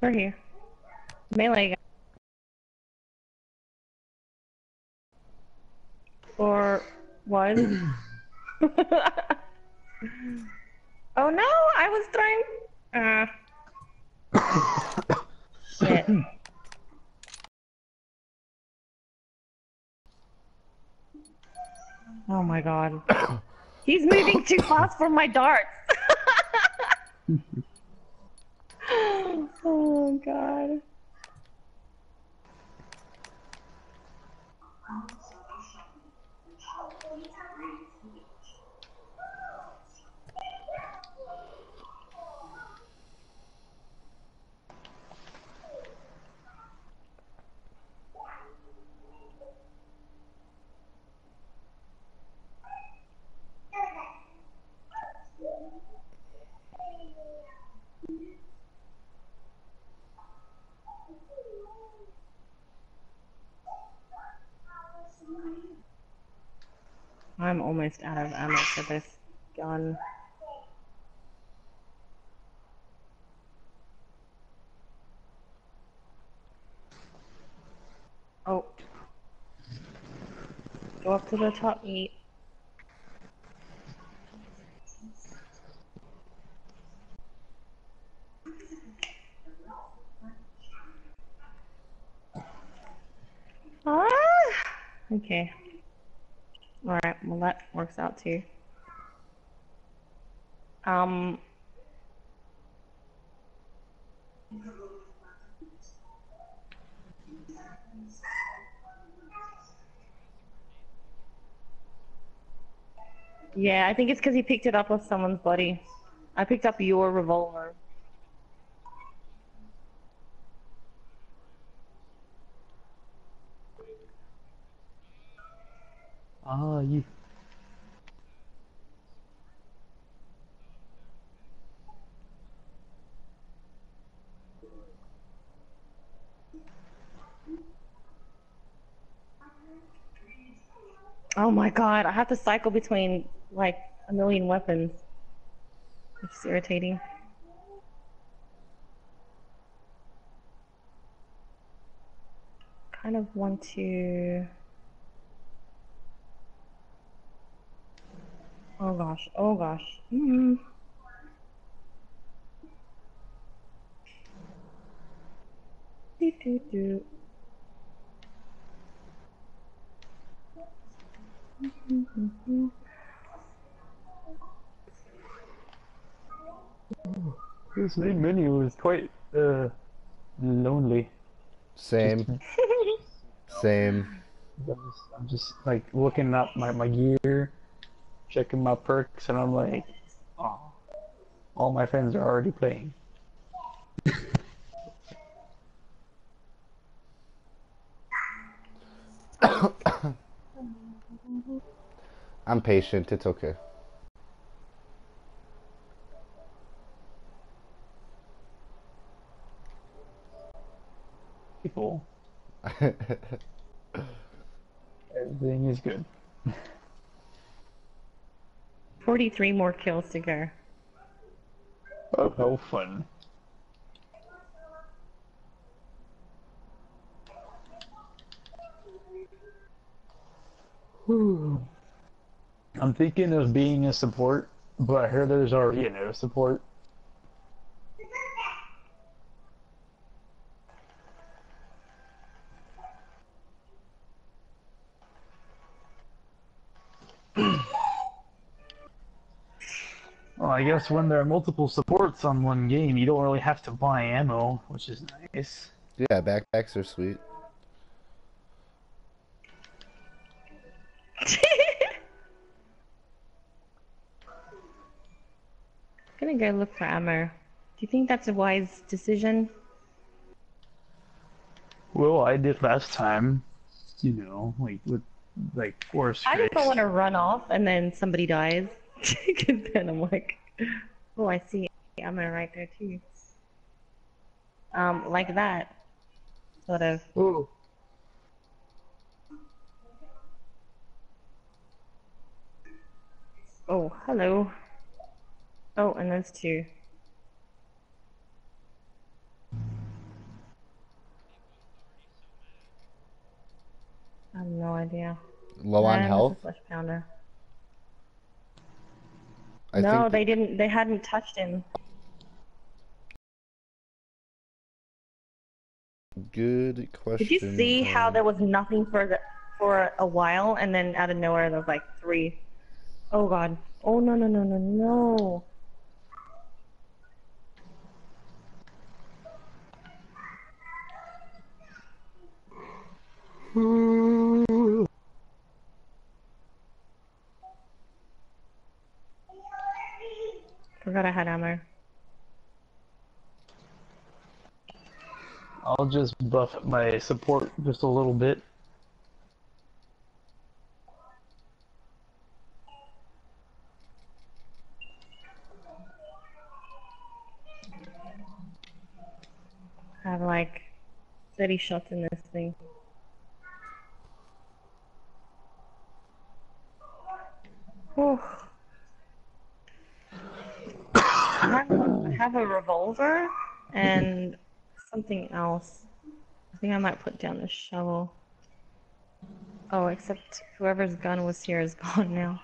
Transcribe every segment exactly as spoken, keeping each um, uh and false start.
We're here. Melee guy. Or was? Oh no, I was trying. Uh. Shit. Oh my god. He's moving too fast for my darts. Oh god. I'm almost out of ammo for this gun. Oh. Go up to the top eight. Ah! Okay. Alright, well that works out too. Um... Yeah, I think it's because he picked it up with someone's body. I picked up your revolver. Ah, you. Oh my god, I have to cycle between, like, a million weapons. It's irritating. Kind of want to... Oh gosh, oh gosh. Mm-hmm. Do, do, do. Mm-hmm. This main menu is quite uh lonely. Same. Just, Same. I'm just, I'm just like looking up my my gear, checking my perks, and I'm like, oh, all my friends are already playing. I'm patient, it's okay. People. Everything is good. forty-three more kills to go. Oh, how fun. Whew. I'm thinking of being a support, but I heard there's already an air support. Well, I guess when there are multiple supports on one game, you don't really have to buy ammo, which is nice. Yeah, backpacks are sweet. I'm gonna go look for ammo. Do you think that's a wise decision? Well, I did last time, you know, like with like force I just don't fix. want to run off and then somebody dies. Because then I'm like, oh, I see ammo right there too. Um, like that. Sort of. Oh. Oh, hello. Oh, and there's two. idea. Low on I miss a health? flesh pounder. I No, think they didn't. They hadn't touched him. good question. Did you see how um, there was nothing for the for a while, and then out of nowhere there was like three? Oh god. Oh no no no no no. Forgot I had ammo. I'll just buff my support just a little bit. I have like thirty shots in this thing. Whew. I have, I have a revolver and something else. I think I might put down the shovel. Oh, except whoever's gun was here is gone now.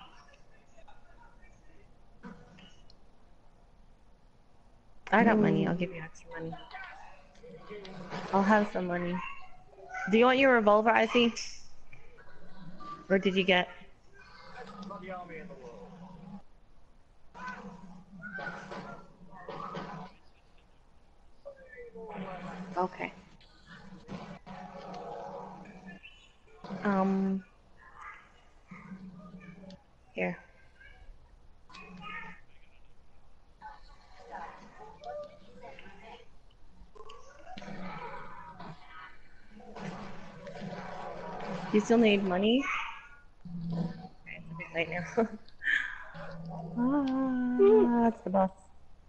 I got money. I'll give you extra money. I'll have some money. Do you want your revolver, Icy? Or did you get? Okay. Um. Here. You still need money? Okay, it's a bit late now. Ah, that's the bus.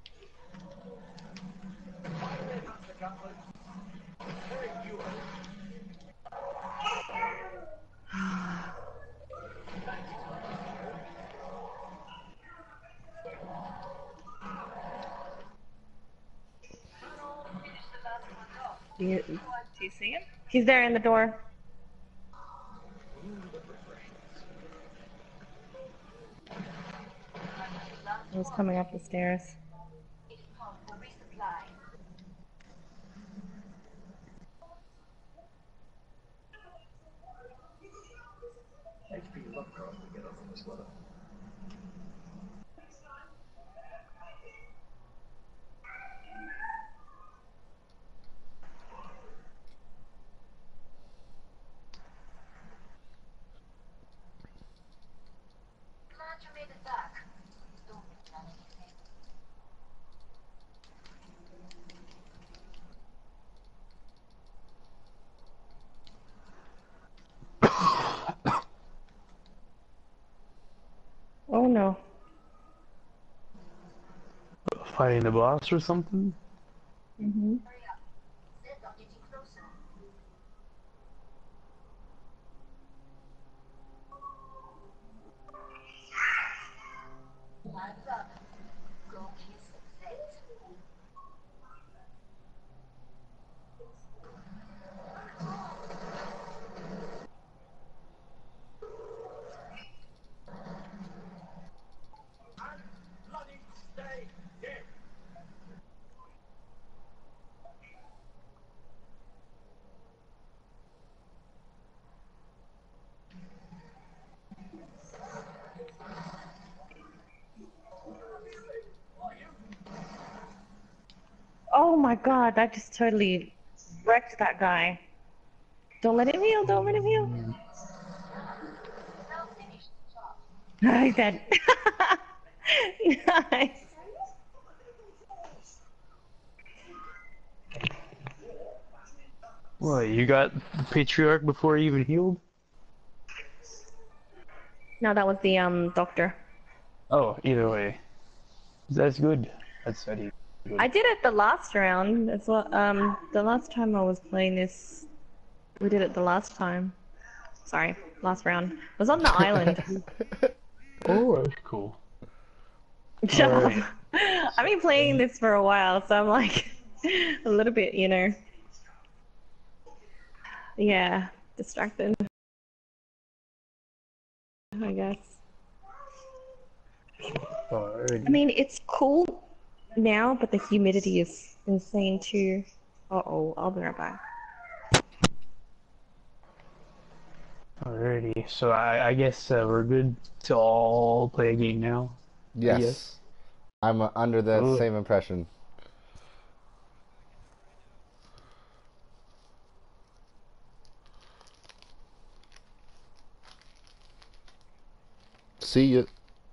Do you, do you see him? He's there in the door. He's coming up the stairs. Oh no. Fighting the boss or something? Mm-hmm. Oh my god, that just totally wrecked that guy. Don't let him heal, don't let him heal. He's dead. Nice. What, you got the Patriarch before he even healed? No, that was the um doctor. Oh, either way. That's good. That's very good. I did it the last round as well. Um, the last time I was playing this, we did it the last time. Sorry, last round. It was on the island. Oh, that's cool. Shut Alright. up. I've been playing this for a while, so I'm like a little bit, you know. Yeah, distracted. I guess. Alrighty. I mean, it's cool now, but the humidity is insane too. Uh-oh, I'll be right back. Alrighty. So I, I guess uh, we're good to all play a game now. Yes. Yes. I'm uh, under that Ooh. same impression. See you.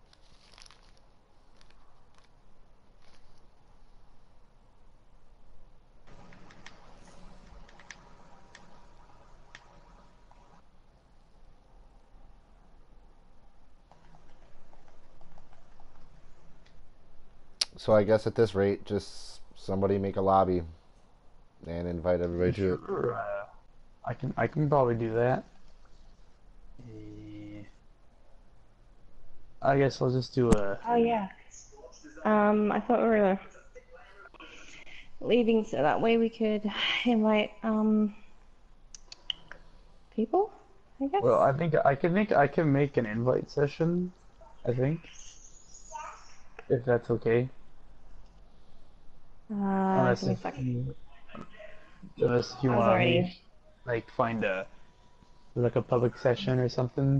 So I guess at this rate, just somebody make a lobby and invite everybody to it. Sure, uh, I can I can probably do that. Eh, I guess I'll just do a. Oh yeah. Um, I thought we were leaving so that way we could invite um people, I guess. Well, I think I can make I can make an invite session. I think, if that's okay. Uh, Unless give me a if second. you, unless if you I was want to already- like find a like a public session or something.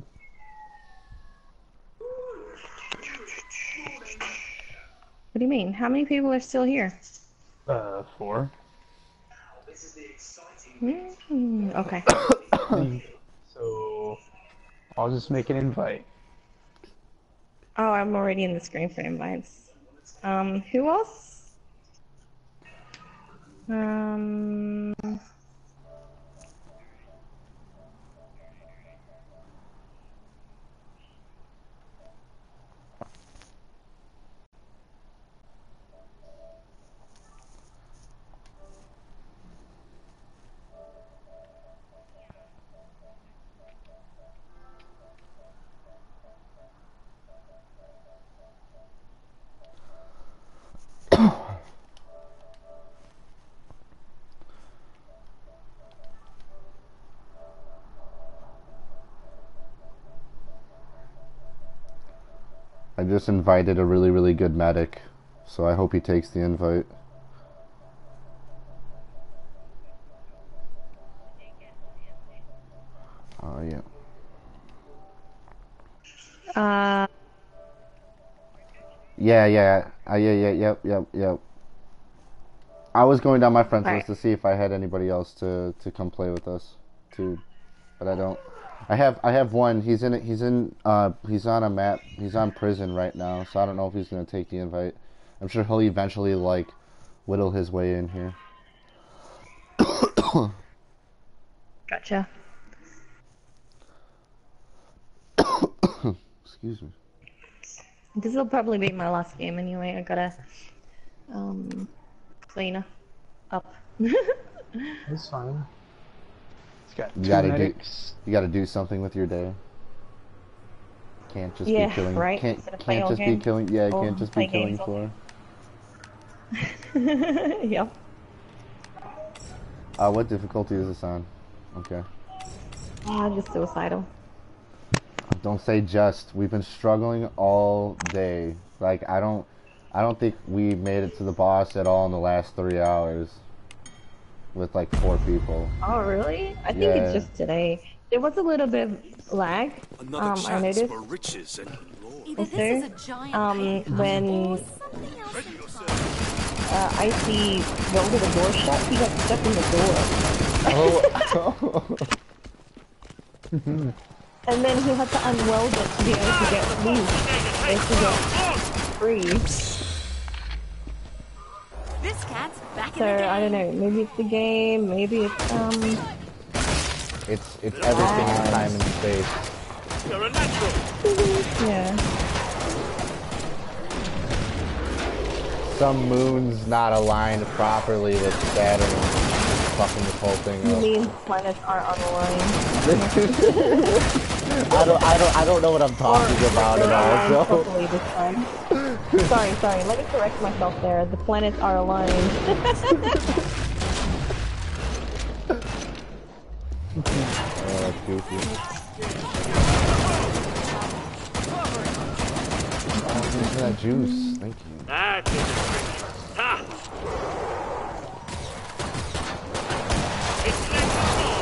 What do you mean? How many people are still here? Uh, four. Mm, okay. So I'll just make an invite. Oh, I'm already in the screen for invites. Um, who else? Um, I just invited a really, really good medic, so I hope he takes the invite. Oh, yeah. uh, Yeah, yeah, uh, yeah, yeah, yep, yep, yep. I was going down my friends Alright. list to see if I had anybody else to, to come play with us, too, but I don't. I have I have one. He's in he's in uh he's on a map. He's on prison right now, so I don't know if he's gonna take the invite. I'm sure he'll eventually like whittle his way in here. gotcha. Excuse me. This will probably be my last game anyway. I gotta um clean up. That's fine. It's got You two gotta do medics. you gotta do something with your day. Can't just Yeah, be killing. right? Can't Instead of playing can't all just be games. killing. Yeah, Or can't just play be killing games all for. Yep. Uh, what difficulty is this on? Okay. Ah, just suicidal. Don't say just. We've been struggling all day. Like I don't, I don't think we made it to the boss at all in the last three hours. With like four people. Oh, really? I think Yeah. it's just today. There was a little bit of lag. Another Um, I chance noticed. for riches and glory. Either Was this there? is a giant Um, paper when or something else entirely. uh, Icy welded the door shut, he got stuck in the door. Oh. And then he had to unweld it to be able to get loose. Or to get free. This cat's back So, in the game. I don't know, maybe it's the game, maybe it's, um... It's it's everything in time and space. You're a natural. yeah. Some moon's not aligned properly with Saturn. Fucking this whole thing You up. mean planets aren't on the line. I don't I don't I don't know what I'm talking about at all. So. Properly this time. Sorry, sorry, let me correct myself there. The planets are aligned. Oh, that's goofy. for that juice. Thank you. That is a trick. Ha! It's Nathan Moore.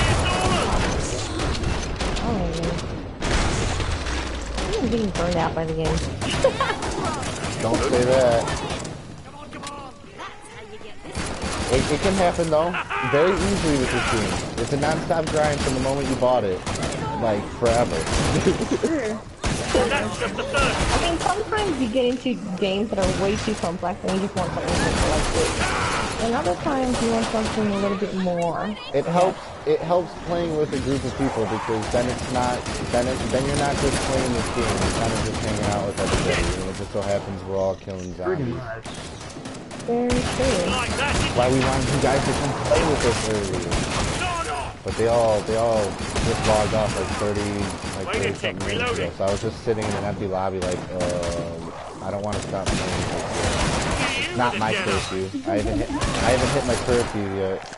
Oh, I'm getting burned out by the game. Don't say that. Come on, come on. That's how you get this. It, it can happen though, very easily with this game. It's a non-stop grind from the moment you bought it, like forever. That's just the first. I mean, sometimes you get into games that are way too complex and you just want something simple like this. And other times you want something a little bit more. It helps. It helps playing with a group of people because then it's not. Then it, then you're not just playing this game. You're kind of just hanging out with everybody. And it just so happens we're all killing Pretty zombies. much. Very true. Like that. Why we wanted you guys to come play with us earlier. No, no. But they all they all just logged off like thirty like Wait a thirty sec, something minutes ago. reloading. So I was just sitting in an empty lobby like, uh, I don't want to stop playing. Like, not my curfew. I haven't hit, I haven't hit my curfew yet.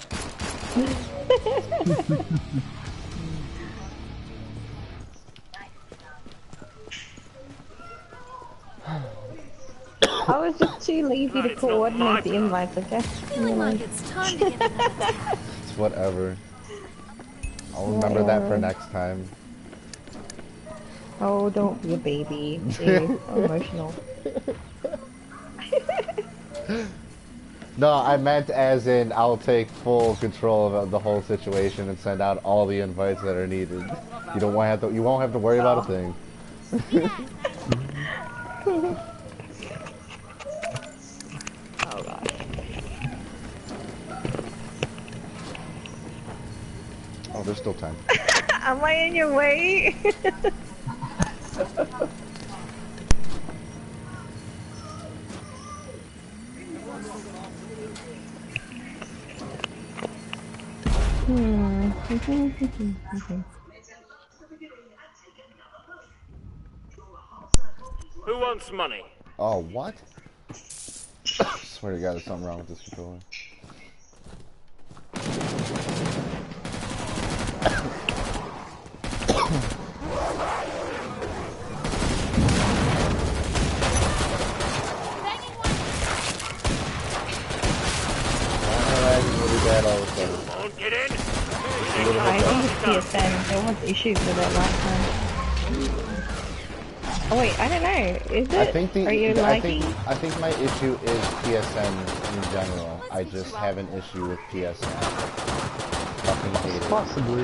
I was just too lazy to It's not coordinate my the turn. invites, okay? Feeling like it's time to get another. It's whatever. I'll remember that for next time. Oh, don't be a baby. Jeez, so emotional. No, I meant as in I'll take full control of the whole situation and send out all the invites that are needed. You don't want to have to, you won't have to worry about a thing. Oh gosh. Oh, there's still time. Am I in your way? Hmm. Who wants money? Oh, what? Swear to God, there's something wrong with this controller. Really bad all of a sudden. Come on, get in. A little I bit think it's P S N. There was issues with it last time. Oh wait, I don't know. Is it? I think the Are you I lagging? think I think my issue is P S N in general. I just have an issue with P S N. Fucking hate it. Possibly.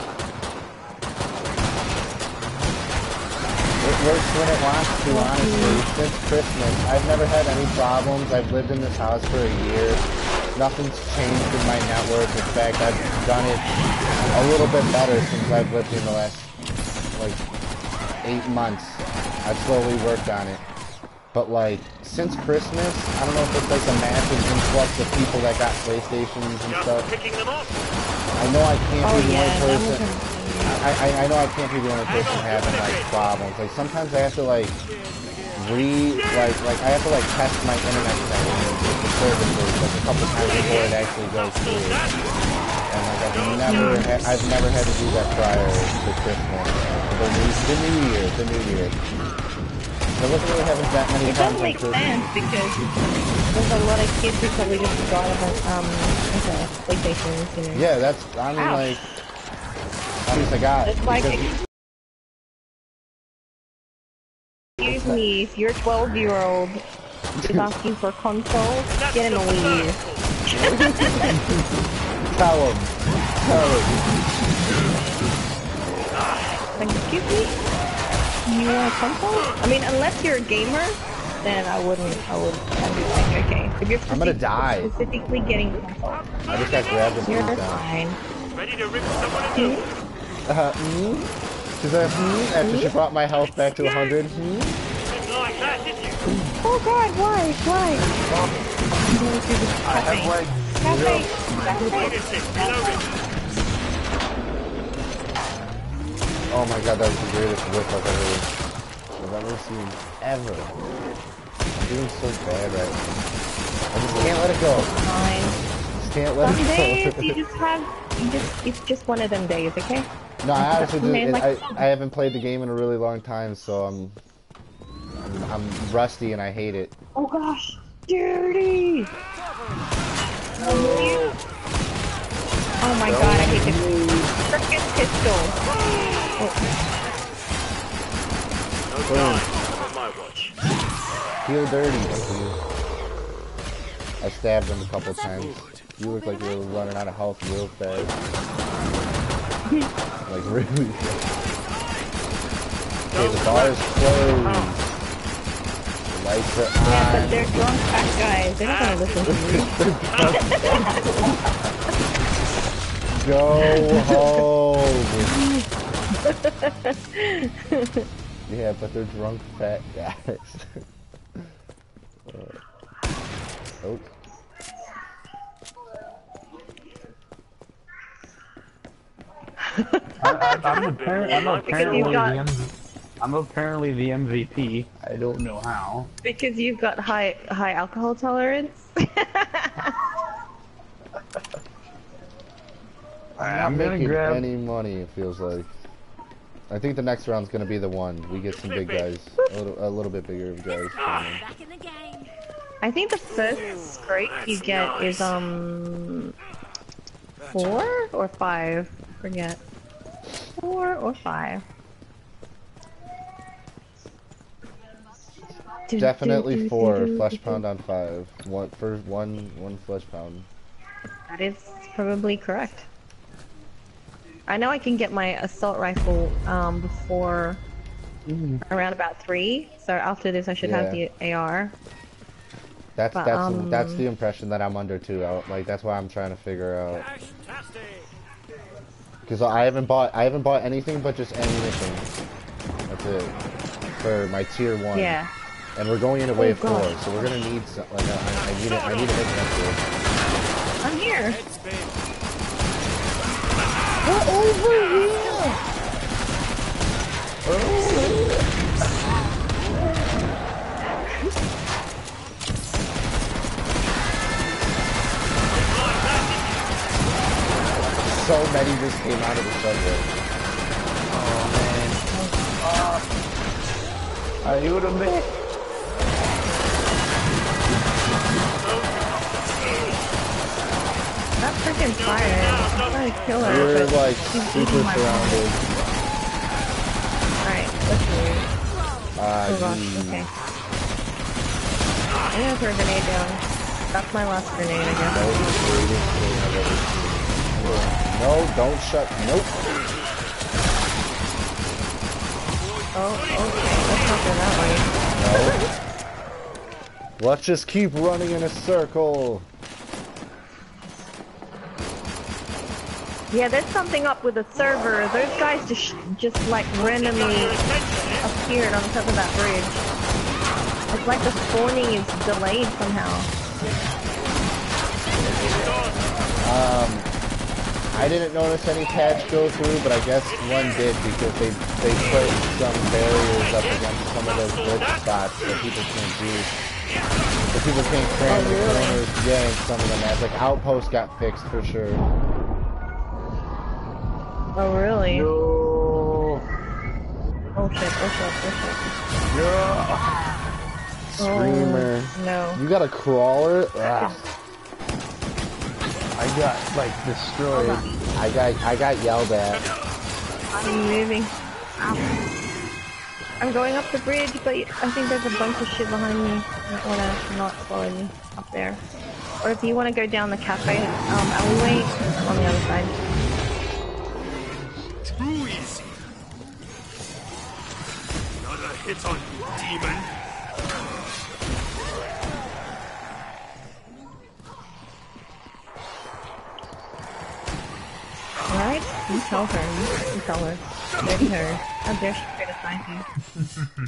It works when it wants to, honestly. Since Christmas, I've never had any problems. I've lived in this house for a year. Nothing's changed in my network. In fact, I've done it a little bit better since I've lived in the last, like, eight months. I've slowly worked on it. But, like, since Christmas, I don't know if it's like a massive influx of people that got PlayStations and Just stuff. picking them up. I know I can't Oh be the yeah, only that person. was. I, I, I know I can't be the only person having like problems. Like sometimes I have to like re like like I have to like test my internet connection with the services like a couple times before it actually goes through. And like I've never had I've never had to do that prior to Christmas. The new the new year, the new year. I wasn't really having that many It does problems on make Christmas. sense because there's a lot of kids who probably just forgot about um okay, PlayStations, you know. Yeah, that's I mean Ouch. like honest to God. It's like, because- excuse me, if your twelve year old is asking for consoles, get him a Wii U. Tell him. Tell him. Like, excuse me? You want a console? I mean, unless you're a gamer, then I wouldn't, I would, I'd be like, okay. If you're I'm gonna specific- die. specifically getting a console, I just got grabbed and you're squeezed down. fine. Ready to rip someone a new one. Uh, hmm? She's like, hmm? After she brought my health back to one hundred, hmm? Didn't like that, did you? Oh god, why? Why? I have like Cafe! Wait a sec, reloading. Oh my god, that was the greatest whip I've ever, I've ever seen. Ever. I'm doing so bad right now. I just can't let it go. Fine. Just can't let Some days it you go. just have, you just, it's just one of them days, okay? No, I honestly Man, just, like I, some- I haven't played the game in a really long time, so I'm, I'm, I'm rusty and I hate it. Oh gosh, dirty! Oh, oh my god, I hate this frickin' pistol. Oh. No time on my watch. Feel dirty. I stabbed him a couple times. You look like you were running out of health real fast. Like really fast. Okay, the bar is closed. Oh. The lights are Yeah, but on. they're drunk fat guys. They're not gonna listen to me. Go home. Yeah, but they're drunk fat guys. uh, oh. I, I, I'm, appar I'm apparently you've got- the M V I'm apparently the M V P. I don't know how. Because you've got high high alcohol tolerance. I'm I'm not gonna making grab- any money, it feels like. I think the next round's gonna be the one. We get some big guys. A little, a little bit bigger guys. Back in the game. I think the first scrape you get is um four or five. Forget. Four or five. Definitely four. Flesh pound on five. One for one one flesh pound. That is probably correct. I know I can get my assault rifle um before around about three. So after this, I should have Yeah. the A R. That's But, that's um, that's the impression that I'm under too. I, like that's why I'm trying to figure out. Fantastic. Because I haven't bought I haven't bought anything but just ammunition. That's it for my tier one. Yeah. And we're going into wave God. four, so we're gonna need some, like I, I need it. I need to make an upgrade. I'm here. Head spin. We're over here. So many just came out of the subway. Ayúdame. That freaking fire. I'm trying to kill her. We're but like she's super eating my surrounded. Alright, let's move. Uh, Oh gosh, gee. okay. I'm gonna throw a grenade down. That's my last grenade, I guess. That was the greatest thing I've ever seen. No, don't shut. Nope. Oh, okay. Let's not go that way. No. Let's just keep running in a circle. Yeah, there's something up with the server. Those guys just just like randomly appeared on top of that bridge. It's like the spawning is delayed somehow. Um, I didn't notice any patch go through, but I guess one did because they they put some barriers up against some of those glitch spots that people can't do. That people can't cram Oh, the really? corners. Yeah, and some of them as like Outpost got fixed for sure. Oh, really? No. Oh shit, oh shit, oh shit. No. Screamer. Oh, no. You got a crawler? Ugh. I got like destroyed. I got I got yelled at. I'm moving. Ow. I'm going up the bridge, but I think there's a bunch of shit behind me. I don't wanna not follow me up there. Or if you wanna go down the cafe um, alleyway, on the other side. Too easy. Another hit on you, demon. Alright? You tell her. You tell her. Dirty her. How dare she criticize you.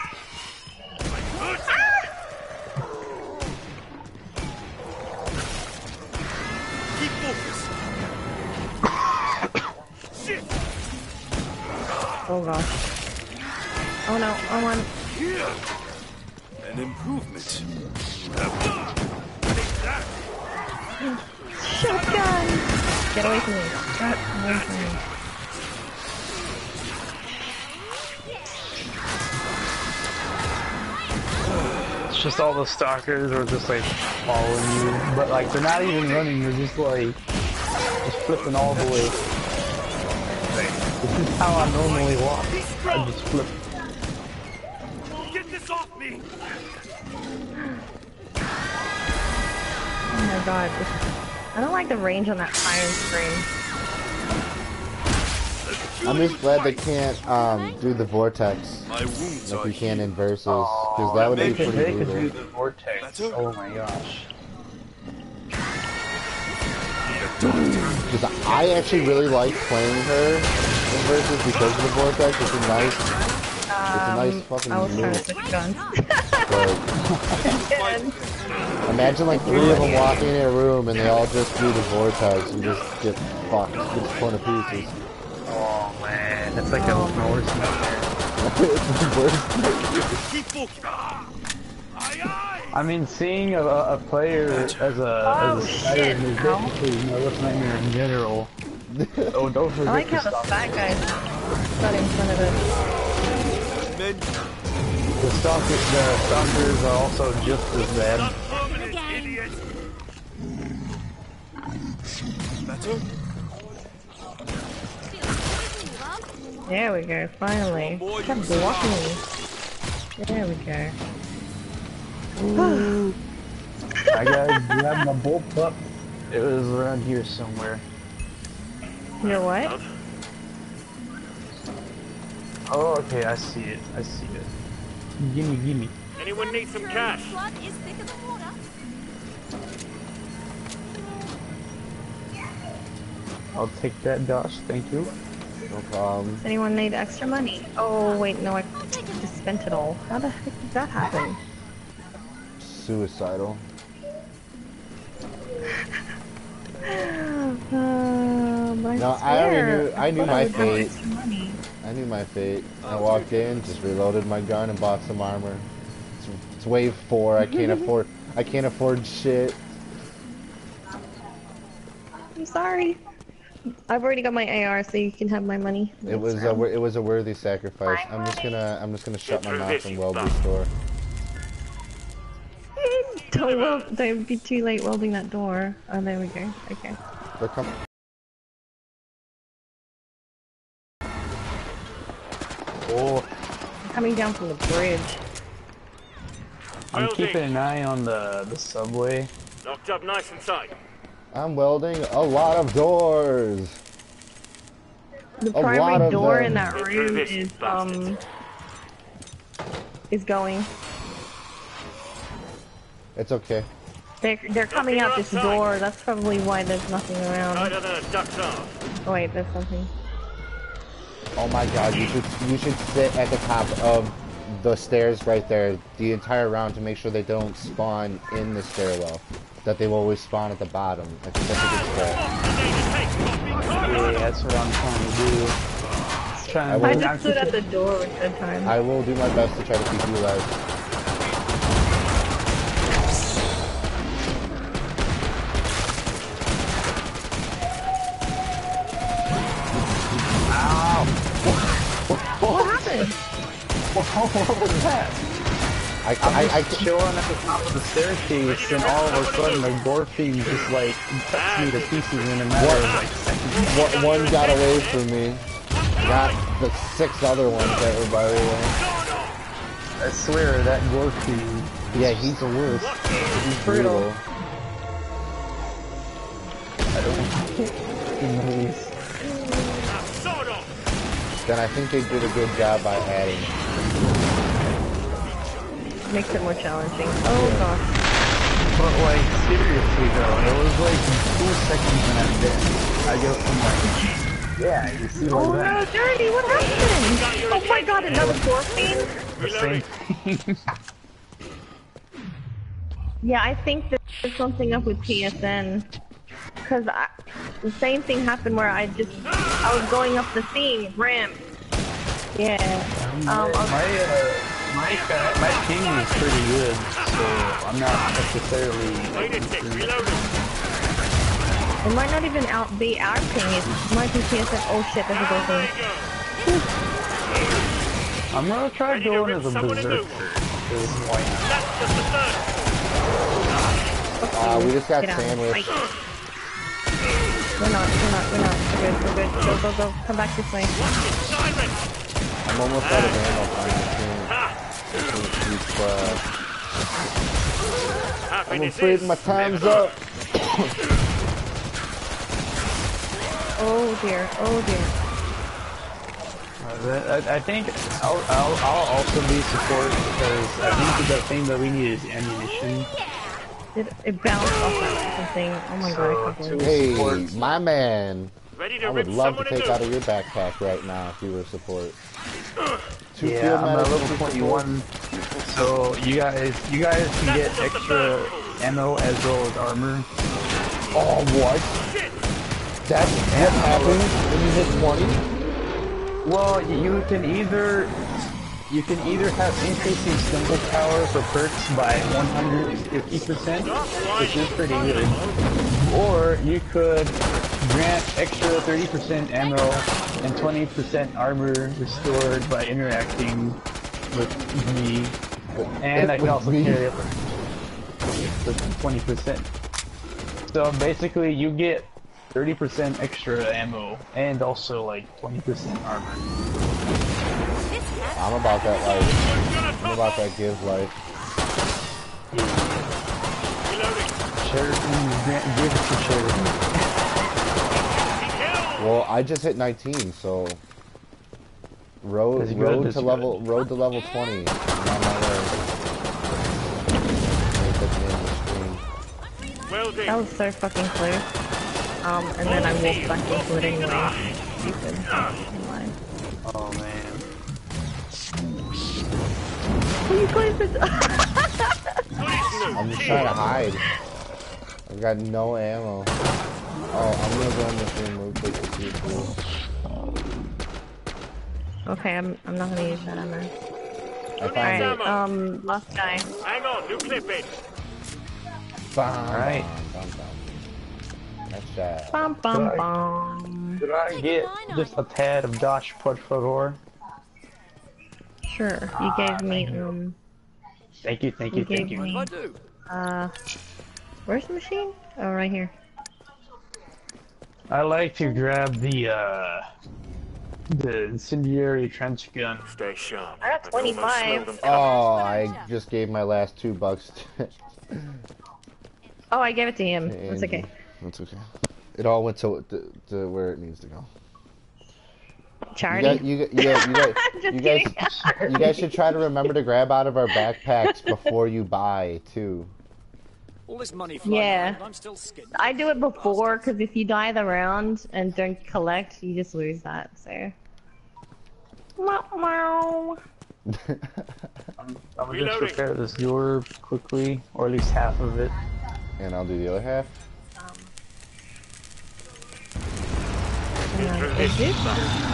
Keep focused. Shit. Oh gosh. Oh no, I'm on. Here. An improvement. Take that. Shotgun! Get away from me. Get away from me. just all the stalkers are just like following you, but like they're not even running, they're just like just flipping all the way. Like, this is how I normally walk. I just flip. Get this off me! Oh my god. I don't like the range on that iron screen. I'm just glad they can't um, do the vortex My wounds like are we can in healed. versus, because that would They be could, pretty they could do brutal. the vortex. Oh my gosh. Because I actually really like playing her in versus because of the vortex. It's a nice, it's a nice Um, fucking I was trying to move. switch guns. But And imagine like three of them walking in a room and they all just do the vortex and just get fucked, get torn to pieces. Oh man, that's like Oh. a worst nightmare. It's the worst. Keep focused. Aye, aye. I mean, seeing a, a player as a Oh, as a shit, Skyrim is ow. basically my worst nightmare in general. Oh, don't I forget like to how the stop. fat guys got in front of it. Men, The stalkers, the stalkers are also just as bad. not permanent, idiot. Better? There we go, finally. Stop blocking me. There we go. I gotta grab my bolt up. It was around here somewhere. You know what? Oh, okay, I see it. I see it. Gimme, gimme. Anyone need some cash? Blood is thicker than water. I'll take that, Josh. Thank you. No problem. Does anyone need extra money? Oh, wait, no, I just spent it all. How the heck did that happen? Suicidal. Uh, but I No, I already swear, knew- I knew thought my would have fate. extra money. I knew my fate. I walked in, just reloaded my gun and bought some armor. It's, it's wave four. I can't afford. I can't afford shit. I'm sorry. I've already got my A R, so you can have my money. It was a wor- it was a worthy sacrifice. I'm just gonna I'm just gonna shut my mouth and weld this door. Don't weld, don't be too late welding that door. Oh, there we go. Okay. They're com- Oh, I'm coming down from the bridge. I'm Welding. keeping an eye on the the subway. Locked up nice and tight. I'm welding a lot of doors. The A lot primary of door them. in that Get through room this, is bastard. um is going. It's okay. They're they're coming out this outside. door. That's probably why there's nothing around. Tighter than a duck's arm. Oh wait, there's something. Oh my god, you should you should sit at the top of the stairs right there the entire round to make sure they don't spawn in the stairwell. That they will always spawn at the bottom. I think that's a good strat. Yeah, that's what I'm trying to do. Just trying I to will- I I'm just stood keeping- at the door with good time. I will do my best to try to keep you alive. What happened? What was that? I, I'm I, I, just chilling at the top of the staircase, and all of a sudden the Gorfine just like cuts me to pieces in a matter of like seconds. one, one got away from me. Not the six other ones that were by the way. I swear that Gorfine. Yeah, he's the worst. He's Brutal. brutal. I don't like it. Anyways. Sword off. Then I think they did a good job by adding. Makes it more challenging. Oh gosh. But like seriously though, it was like two seconds and I'm dead. I go from like, yeah, you see like Oh no, that. Dirty, what happened? Oh my god, another Gorfine? The same thing. Yeah, I think that there's something up with P S N. Cause I, the same thing happened where I just, I was going up the thing, ramp. Yeah. Um, I was- my uh, my uh, my ping is pretty good, so I'm not necessarily. Wait a tick. Reloading. it might not even out be our ping, it might be P S N. Oh shit, there's a There Gorfine. you go. I'm gonna try Ready to going rip as a someone a new berserker. one. Because why not? That's just the third. Uh, we just got Get out. sandwiched. Fight. We're not, we're not, we're not. We're good, we're good. Go, go, go. Come back this way. Siren. I'm almost out of ammo finally. Keep, uh, I'm Happiness afraid is my time's never up. Oh dear, oh dear. Uh, I, I think I'll, I'll, I'll also be support because I think the thing that we need is ammunition. It, it bounced off that something. Oh my god, I can't believe it. Hey, Support. my man. ready to I would rip love to someone a take new. out of your backpack right now if you were support. Two Yeah, field I'm at medics level for twenty-one, so you guys, you guys can get extra ammo as well as armor. Oh, what? Shit. That's what happens when you hit twenty? Well, you can either you can either have increasing symbol power for perks by one hundred fifty percent, which is pretty good, or you could grant extra thirty percent ammo and twenty percent armor restored by interacting with me, and I can With also me? carry up to twenty percent. So basically, you get thirty percent extra ammo and also like twenty percent armor. I'm about that life. I'm about that give life. Reloading. Sheridan, grant, give it to Sheridan. Well, I just hit nineteen, so road That's good, road that's to good. level road to level twenty. I'm on my way. Let me put the name on the screen. Well That done. was so fucking close. Um, and then I walked back into it anyway. Stupid. Anyway. Oh man. Will you close the door? I'm just trying to hide. I've got no ammo. Oh, I'm gonna go in this room real quick to see cool. Okay, I'm, I'm not gonna use that ammo. I found Alright, it. um, last guy. Hang on, new clip in. Bam, Alright. bam, bam, bam. Nice shot. Bum bum Right. bum. Could I get just a tad of Dosh, por favor? Sure, you gave me, um, Thank you, thank you, you thank gave you. me, uh, where's the machine? Oh, right here. I like to grab the uh the incendiary trench gun. Stay sharp. I got can almost smell twenty-five. them coming. Oh, I just gave my last two bucks to Oh, I gave it to him. to That's Andy. okay. That's okay. It all went to, to, to where it needs to go. You Charity. guys, you, you, guys, you, guys, Just you, guys, kidding. you guys should try to remember to grab out of our backpacks before you buy, too. All this money flying Yeah. around, I'm still skinned. I do it before, because if you die the round and don't collect, you just lose that, so. Meow, meow. I'm, I'm gonna just Reloading. repair this door quickly, or at least half of it. And I'll do the other half. Uh, is this? No,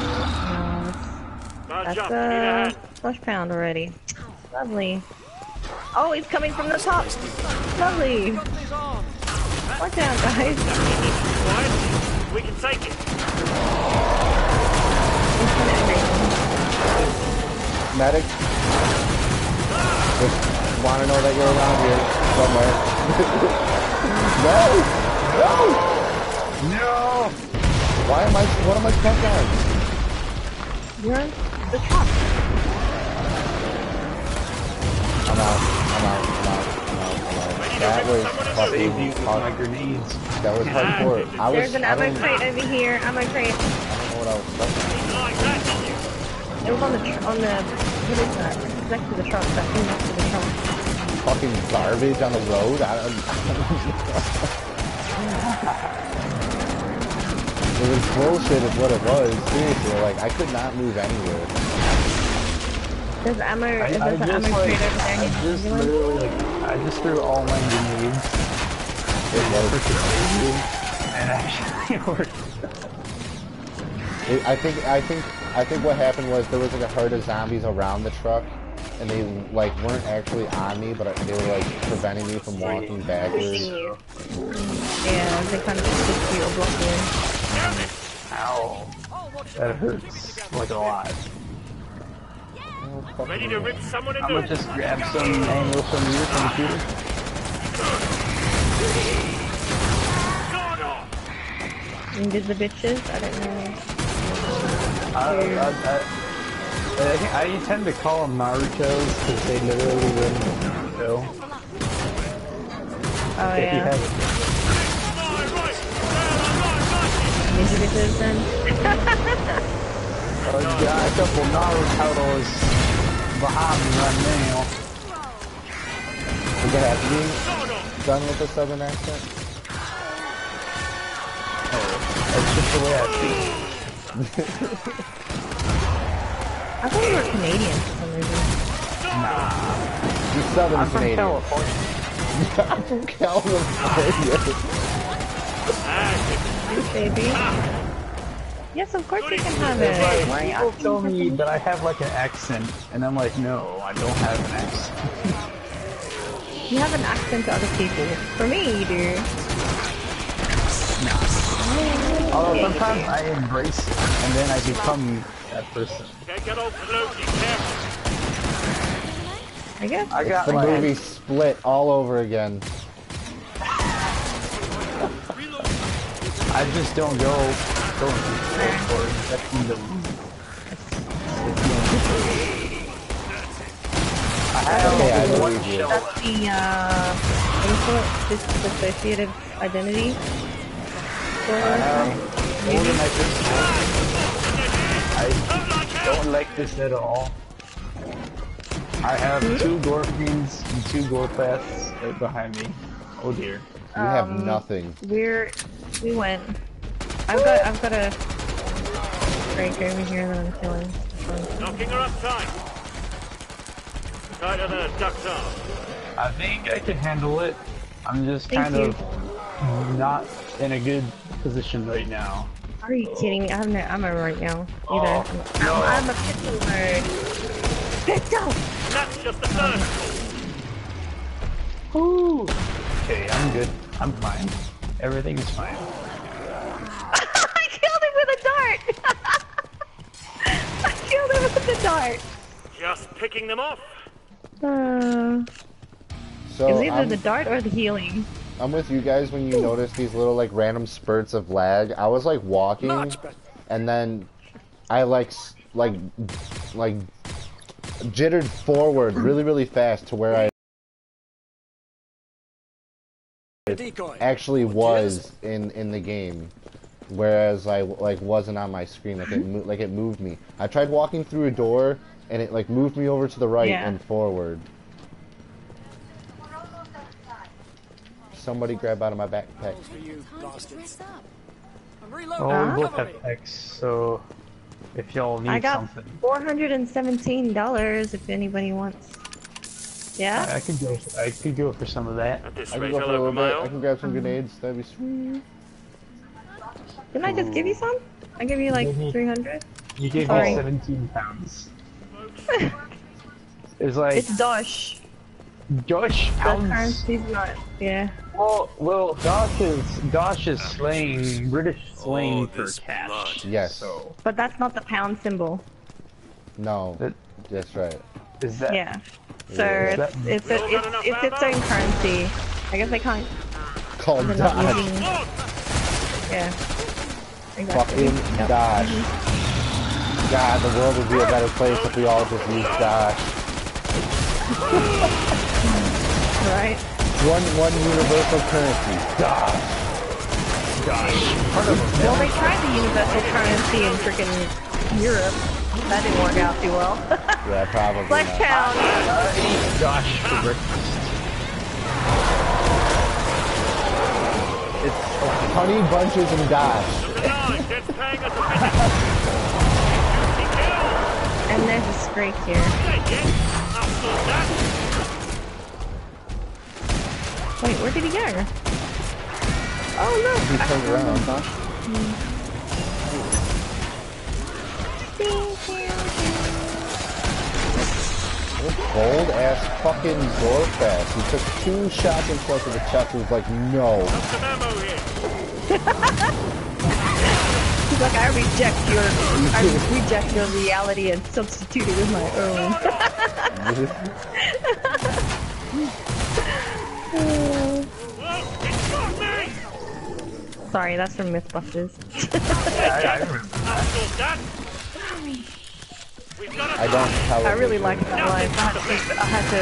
Charge that's up. Need a a hand. flush pound already. Lovely. Oh, he's coming from the top. Lovely. Watch out, guys. Quiet. We can take it. Medic, just want to know that you're around here somewhere. no! No! No! Why am I, what am I stuck on? You're on the top. I'm out, I'm out, I'm out, I'm out, I'm out. That was Save you fucking with my hard. grenades. That was hardcore. I was, There's an I ammo don't, I crate over here. Ammo crate. don't know what I was stuck on. Like that, didn't you? It was on the tr on the what is that? It's next to the truck. That thing next to the truck. Fucking garbage on the road. I don't, it was bullshit is what it was. Seriously, like I could not move anywhere. There's ammo. I, there's I an just ammo like, crate over there. I He's just doing. literally like, I just threw all my grenades. It was. And actually it worked. It, I think I think I think what happened was there was like a herd of zombies around the truck, and they like weren't actually on me, but they were like preventing me from walking backwards. Pushing you. Yeah, they kind of push you or block you. Ow. That hurts like a lot. Uh, Ready to rip someone a I'm new gonna just grab some ammo from your computer. Sword off! And did the bitches? I don't know. I, I, I, I, think- I tend to call them Naruto's because they literally run Naruto. Oh If you yeah. have Right, right! Well, Ninja bitches then. uh, got a couple Naruto's behind me right now. Is it happy being sword off! done with the southern accent? That's just the way I speak. I thought you were Canadian for some reason. You're southern I'm from Canadian. California. I'm from California. Yes, baby. Yes, of course you can have it. Like, Why are you people asking tell for me permission? that I have like an accent, and I'm like, no, I don't have an accent. You have an accent to other people. For me, you do. Although sometimes I embrace it, and then I become that person. Can't get all floaty, careful! I guess. I got The like, movie Split all over again. I just don't go going for infecting them. I have Okay, I one believe you. shell. That's the, uh, what do you call it? Dis- dissociative identity? I have more than like this. I don't like this at all. I have two Gorfins and two Gorpaths right behind me. Oh dear. You have Um, nothing. We're, we went. I've got, I've got a breaker over here that I'm killing. Knocking her up tight! Tighter than a duck's arm. I think I can handle it. I'm just Thank kind you. of not in a good position right now. Are you kidding me? I have no ammo right now. Either. Oh, I'm, no. I'm a pistol nerd. Pistol! That's just the first! Ooh. Okay, I'm good. I'm fine. Everything is fine. I killed him with a dart! I killed him with the dart! Just picking them off! Uh, So it was either I'm, the dart or the healing. I'm with you guys when you notice these little like random spurts of lag. I was like walking, Much better. and then I like s- like like jittered forward really really fast to where I Decoy. actually was in in the game, whereas I like wasn't on my screen. Like it mo- like it moved me. I tried walking through a door, and it like moved me over to the right Yeah. and forward. Somebody grab out of my backpack. For you Time to bastards. dress up. I'm Oh, reloading. we both Cover have me. packs, so if y'all need I got something, four hundred and seventeen dollars if anybody wants. Yeah? I could go. I could go for some of that. At this I can rate, go for I'll a little open bit. my I own. can grab some grenades. That'd be sweet. Didn't I just give you some? I give you like Mhm. three hundred? You gave Sorry. me seventeen pounds. It's like It's Dosh. Josh The pounds. currency's not. Yeah. Well, well, Dosh is Dosh is slang British slang Oh, for this cash. blood. Yes. So But that's not the pound symbol. No. that That's right. is that. Yeah. So Yeah. it's it's a, it's, it's its own currency. I guess I can't. Called They're not Dodge. using. Look! Yeah. Exactly. Fucking Yep. Dodge. God, the world would be a better place if we all just used Dodge. Right. One one universal currency. Dodge. Well, they tried the universal currency in freaking Europe. That didn't work out too well. Yeah, probably Flesh not. pound. I eat Dosh for breakfast. It's honey bunches and Dodge. Alive, Dead's paying us a visit! Juicy kill! And there's a scrape here. Take it! I'll sort that! Wait, where did he go? Oh no! He turned around. What bold ass fucking door fast. He took two shots in front of the chest and was like, no. Some ammo here! He's like, I reject your, I reject your reality and substitute it with my own. Whoa, it got me! Sorry, that's from Mythbusters. Yeah, I, I remember. That's all done. We've got I don't tell I really liked that line. I had to, I had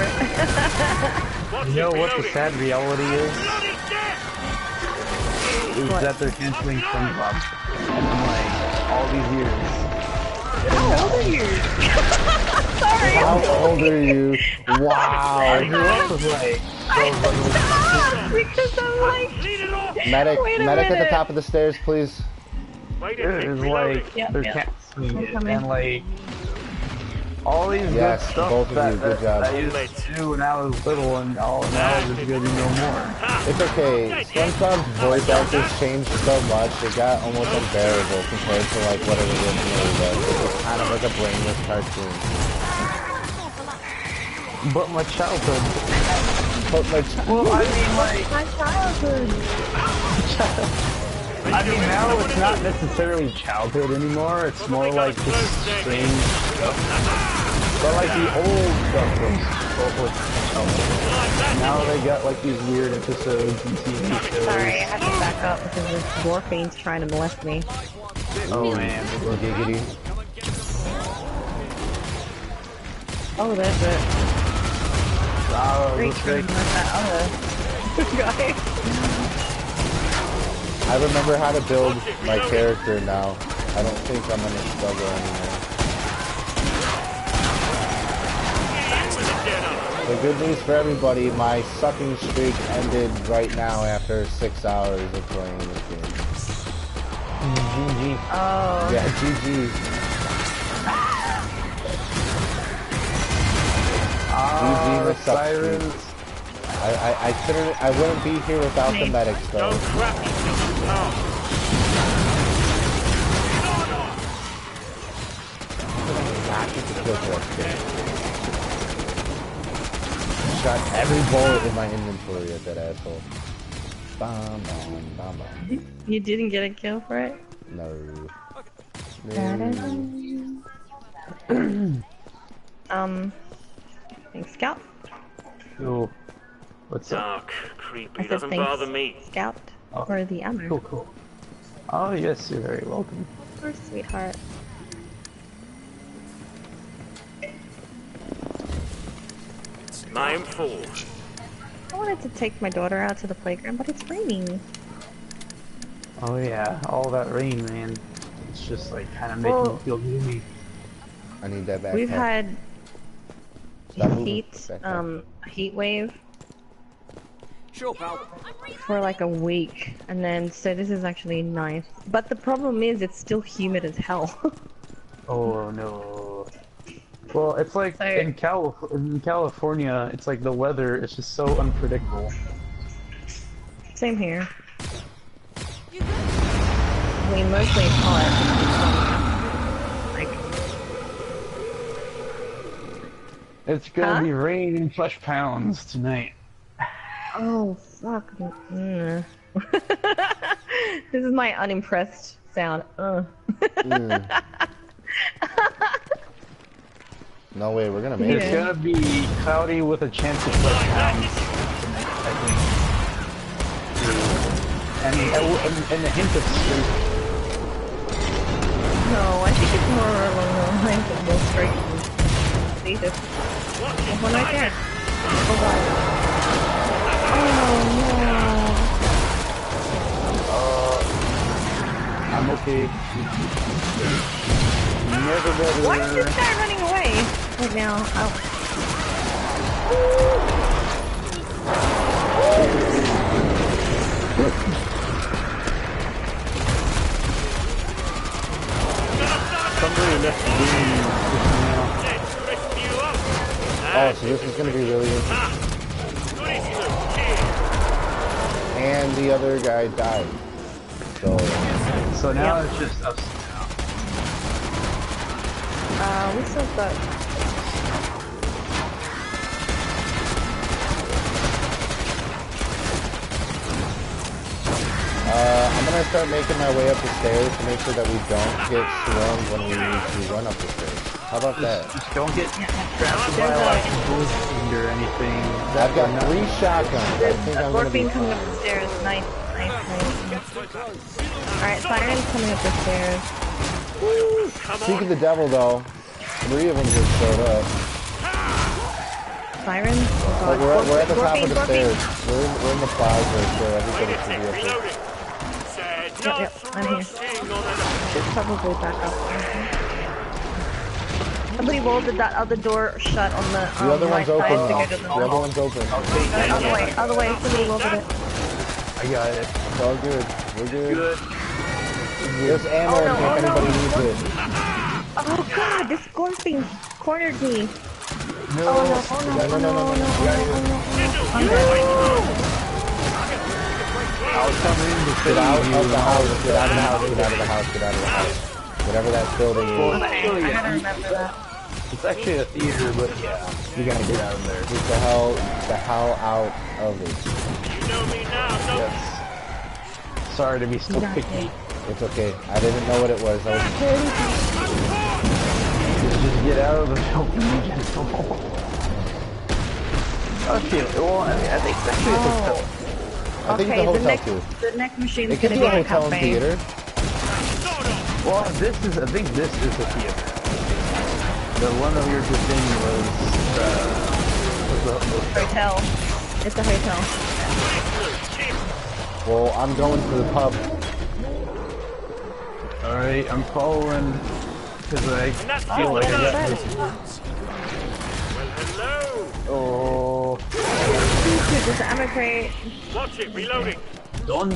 to remember it. You know what the sad reality is? Bloody death! Is What? that they're canceling SpongeBob. And I'm like, all these years. How old are you? Sorry. How old are you? I Wow. grew up with like, Stop! Because I'm like, Lead it off! Medic, Wait a medic at the minute. top of the stairs, please. Wait a it minute, was reloading. like, Yep, they're yep. canceling I'm it. coming. And like, all these Yes, good stuff both of that, you, good that job. I used to do when I was little and all now is just gonna be no more. It's okay. SpongeBob's voice actors changed so much, it got almost unbearable compared to like what it originally was. It was kind of like a brainless cartoon. But my childhood. But my ch- Well, I mean, like, my childhood. I mean, now it's not necessarily childhood anymore. It's more like just strange stuff. But like the old stuff was, was childhood. Now they got like these weird episodes and T V shows. Sorry, I had to back up because this dwarfine's trying to molest me. Oh man, giggity. Oh, that's it. oh, Great looks training like with that other guy. I remember how to build my character now. I don't think I'm gonna struggle anymore. The good news for everybody, my sucking streak ended right now after six hours of playing this game. G G. Oh. Yeah, G G. Ah, the the sirens. I, I, I couldn't, I wouldn't be here without the medics though. Don't crap yourself. Oh. Not get the kill for that kid. Shot every bullet in my inventory at that asshole. Bam, bam, bam, bam. You didn't get a kill for it? No. Um, thanks, Scout. Cool. What's up? Dark, creepy, I said doesn't thanks, bother me. Scout, Oh. for the ammo. Cool, cool. Oh yes, you're very welcome. Of course, sweetheart. Nine four. I wanted to take my daughter out to the playground, but it's raining. Oh yeah, all that rain, man. It's just like kind of making Well- me feel gloomy. I need that back. We've had Stop moving. heat, Backpack. um, a heat wave Sure, pal. for like a week, and then so this is actually nice. But the problem is, it's still humid as hell. Oh no. Well, it's like So- in Cal in California, it's like the weather is just so unpredictable. Same here. I mean, mostly it's hot. Like, It's gonna Huh? be rain and flesh pounds tonight. oh fuck. Mm. This is my unimpressed sound. Uh. Mm. No way, we're gonna make It's it. Yeah. gonna be cloudy with a chance of flesh pounds tonight, I think. And, and, and a hint of sleep. No, I think it's more along the lines of most straight. See this? There's one right there. Oh god. Oh I'm okay. Never no. Why is better. this guy running away right now? Oh. Somebody left the game just now. Let's rest you up. Oh, so this is gonna be really interesting. Goody two. Cheers. And the other guy died. So, So now it's just us now. Uh, we still got. uh, I'm gonna start making my way up the stairs to make sure that we don't get swarmed when we, we run up the stairs. How about that? Just don't get trapped by like blizzard or anything. I've got three shotguns. I think I'm gonna be Scorpion coming up fine. the stairs. Nice, nice, nice. Alright, Siren's coming up the stairs. Speak of the devil, though, three of them just showed up. Siren? Oh Like god. we're, we're at the top of Scorpion, the Scorpion. stairs. We're in, we're in the plaza, so everybody should be up there. Reloading. Said Yep, not yep, I'm here. rushing on an Should probably back up. Somebody rolled the, that other door shut on the, um, The other right one's side open to now. go to the The other one's open. Uh, other way, other way, somebody rolled it. I got it. It's all good. We're good. Good. There's ammo Oh, no, in case oh, no. anybody needs it. Oh god, this Scorpion cornered me. No. Oh no, oh no, No, no, oh no, no, oh no, no, no. oh no, oh no, oh no. I'm dead. I was coming in to Get out save you. of the house. Get out of the house. Get out of the house. Get out of the house. Whatever that building Well, is. it's actually, I gotta remember that. it's actually a theater, but yeah, you gotta get out of there. Get the hell, the hell out of it. You know me now, don't Yes. Sorry to be so Exactly. picky. It's okay. I didn't know what it was. I was Just get out of the building. Okay, well, I mean, I think it's actually a hotel. I think Okay, it's a the hotel next, too. the next machine's It could gonna be be a a hotel and cafe. theater. Well, this is, I think this is the theater. The one that we were just in was, uh, was the, the Hotel. It's a hotel. Well, I'm going to the pub. Alright, I'm following, because I And that's feel all like I got done. this. Well, hello. Oh, Dude, there's an ammo crate. Watch it, reloading. ¿dónde?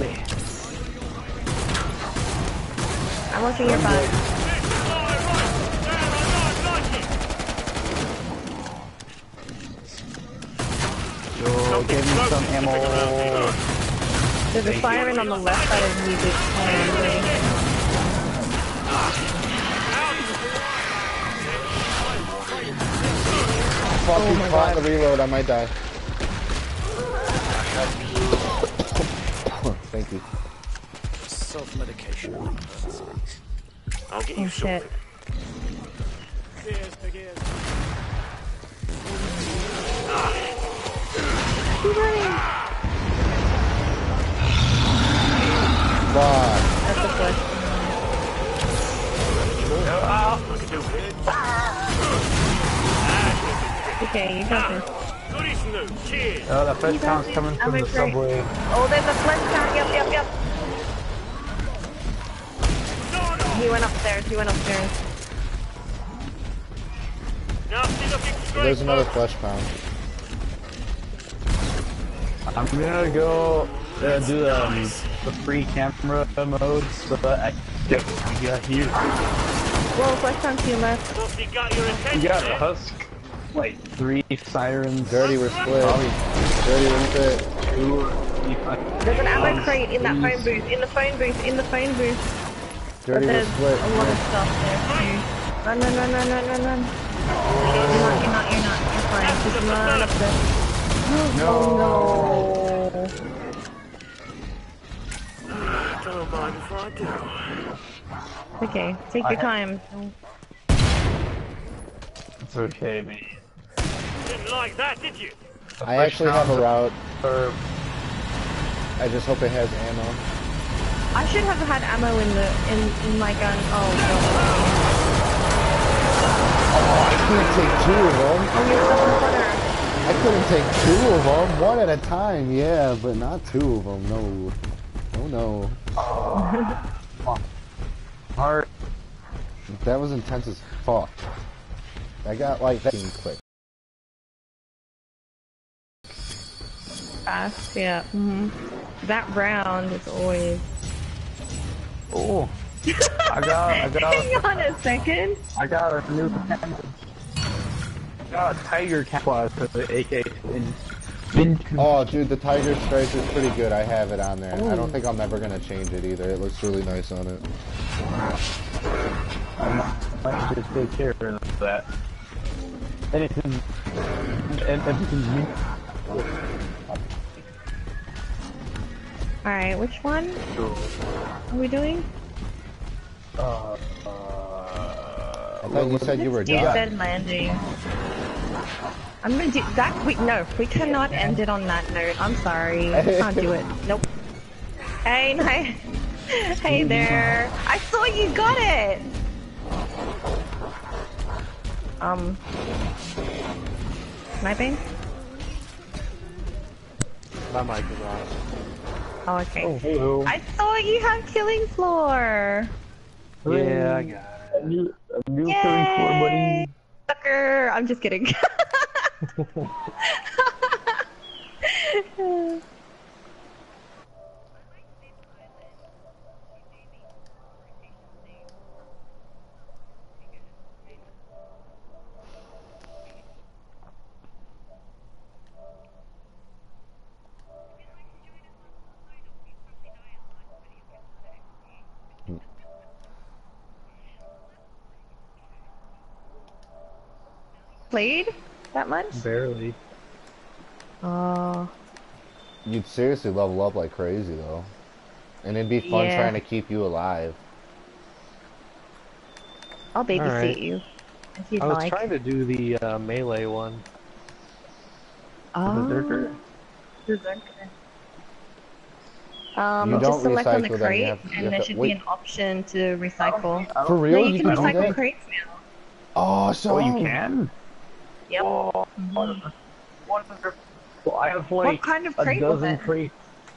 I'm watching your back. Yo, give me some ammo. There's a siren on the left side of music. Fuck, Oh he's my caught in God. the reload. I might die. Thank you. Self-medication. I'll get Oh you shit. sorted. Keep running. Fuck. That's a flush. I can do it. Okay, you got this. Goody Snoop, cheers. Oh, that flesh You got count's this. coming from Ammo the crate. subway. Oh, there's a flesh count. Yep, yep, yep. He went upstairs. He went upstairs. Nasty looking straight. There's another flesh pound. I'm gonna go uh, do the, um, the free camera mode so that I get you got here. Whoa, flesh count to your left. Mostly got your attention You got there. a husk, like three sirens. Dirty, we're split. Dirty, we're split. Two, There's an ammo crate in that phone booth. In the phone booth. In the phone booth. But Dirty, we're there's split. a lot of stuff there too. Run, run, run, run, run, run, run. You're not, you're not, you're not. You're fine. Just run up there. Oh no. Don't mind if I do. Okay, take your I- time. It's okay, man. Didn't like that, did you? I actually have a route. Or I just hope it has ammo. I should have had ammo in the in, in my gun. Oh god. I couldn't take two of them. Oh, you're stuck in the corner. I couldn't take two of them. One at a time, yeah, but not two of them. No. Oh no. heart. That was intense as fuck. I got like that quick. Fast, yeah. hmm That round is always. Oh, I got, I got, Hang on a second. I got a new camouflage. I got a tiger camouflage for the A K in vintage. Oh, dude, the Tiger Stripe is pretty good. I have it on there. I don't think I'm ever gonna change it either. It looks really nice on it. I might just take care of that. Anything, and everything's me. Alright, which one are we doing? Uh, uh, I thought you said you were You done. said landing. I'm gonna do that. We no, we cannot end it on that note. I'm sorry, I can't do it. Nope. Hey, nice. Hey there. I saw you got it. Um, sniping. My mic is on. Oh, okay. oh, hello. I saw you have killing floor. Yeah, I got A new, a new killing floor, buddy. Yay! Sucker. I'm just kidding. Played that much? Barely. Oh. You'd seriously level up like crazy though, and it'd be fun Yeah. trying to keep you alive. I'll babysit Alright. you. If you'd I was like. trying to do the uh, melee one. Oh. Berserker? Berserker. Um, You just don't select on the recycle them, you crate, have- you and have there to- should wait. be an option to recycle. For No, real? you, You can can do recycle that? crates now. Oh, so Oh, you can? Yep. Oh, Mhm. wonderful. Well, I have like What kind of a crate was dozen it? crates.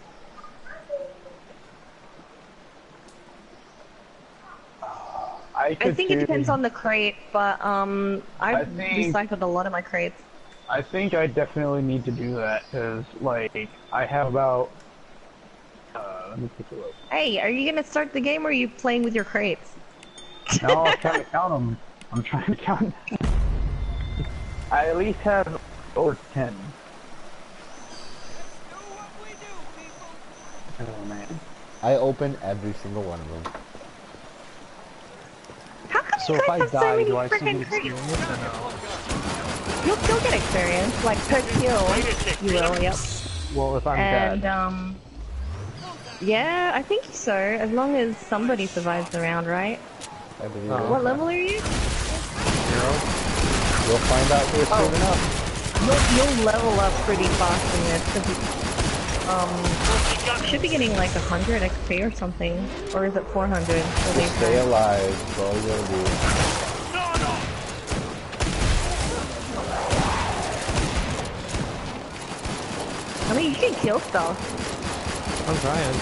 I, I could think it do- depends on the crate, but um, I've I think- recycled a lot of my crates. I think I definitely need to do that because, like, I have about. Uh, let me take a look. Hey, are you gonna start the game or are you playing with your crates? No, I'm trying to count them. I'm trying to count. I at least have over ten. Oh man. I open every single one of them. How come So you if guys I have so die, many do I still freaking get crates? experience or no? You'll still get experience, like per kill. You will, yep. Well, if I'm And dead. um, yeah, I think so. As long as somebody survives the round, right? I believe Oh. it. What level are you? Zero? We'll find out who's Oh. saving up. You'll, you'll level up pretty fast in this because um, you should be getting like one hundred X P or something, or is it four hundred? for these Stay guys? alive. That's all you gotta do. I mean, you can kill stuff. I'm trying.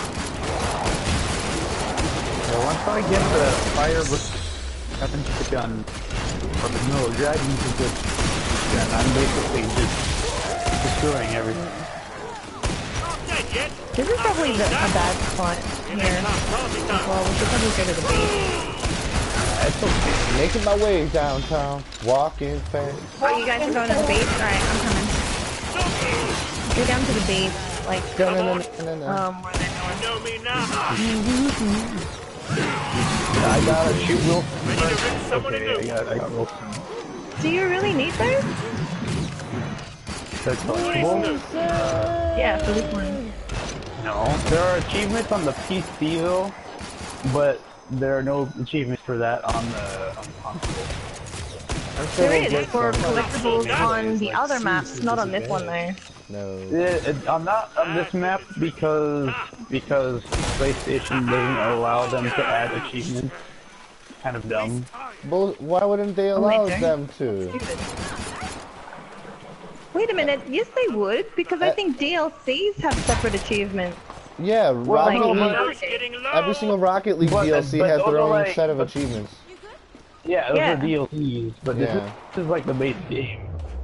Well, once I get the fire weapon gun, or the no dragon's a good gun, I'm basically just destroying everything. Dead yet? This is probably the, a bad spot here. Well, we should probably go to the base. It's okay. Making my way downtown, walking fast. Oh, you guys are going to the base? Alright, I'm coming. Go down to the base, like, No, no, no, no, no, no. um, where they're going. You know me now. I gotta shoot Wilson. Ready to rip someone Okay, a I new got, I got Wilson. Do you really need those? They're collectible? Yeah, for this one. No. There are achievements on the P C though, but there are no achievements for that on the on the console. I'm sure There we'll is get for some. collectibles on the like other cease maps, and not on this one though. disadvantage. No. It, it, I'm not on this map because because PlayStation doesn't allow them to add achievements. Kind of dumb. Well, why wouldn't they Oh, wait, allow there? them to? Wait a minute, yes they would, because I Uh, think D L Cs have separate achievements. Yeah, Rocket like, League. uh, It's getting low. Every single Rocket League But- D L C but has those their are own like- set of but- achievements. Yeah, those Yeah. are D L Cs, but this, Yeah. is, this is like the base game.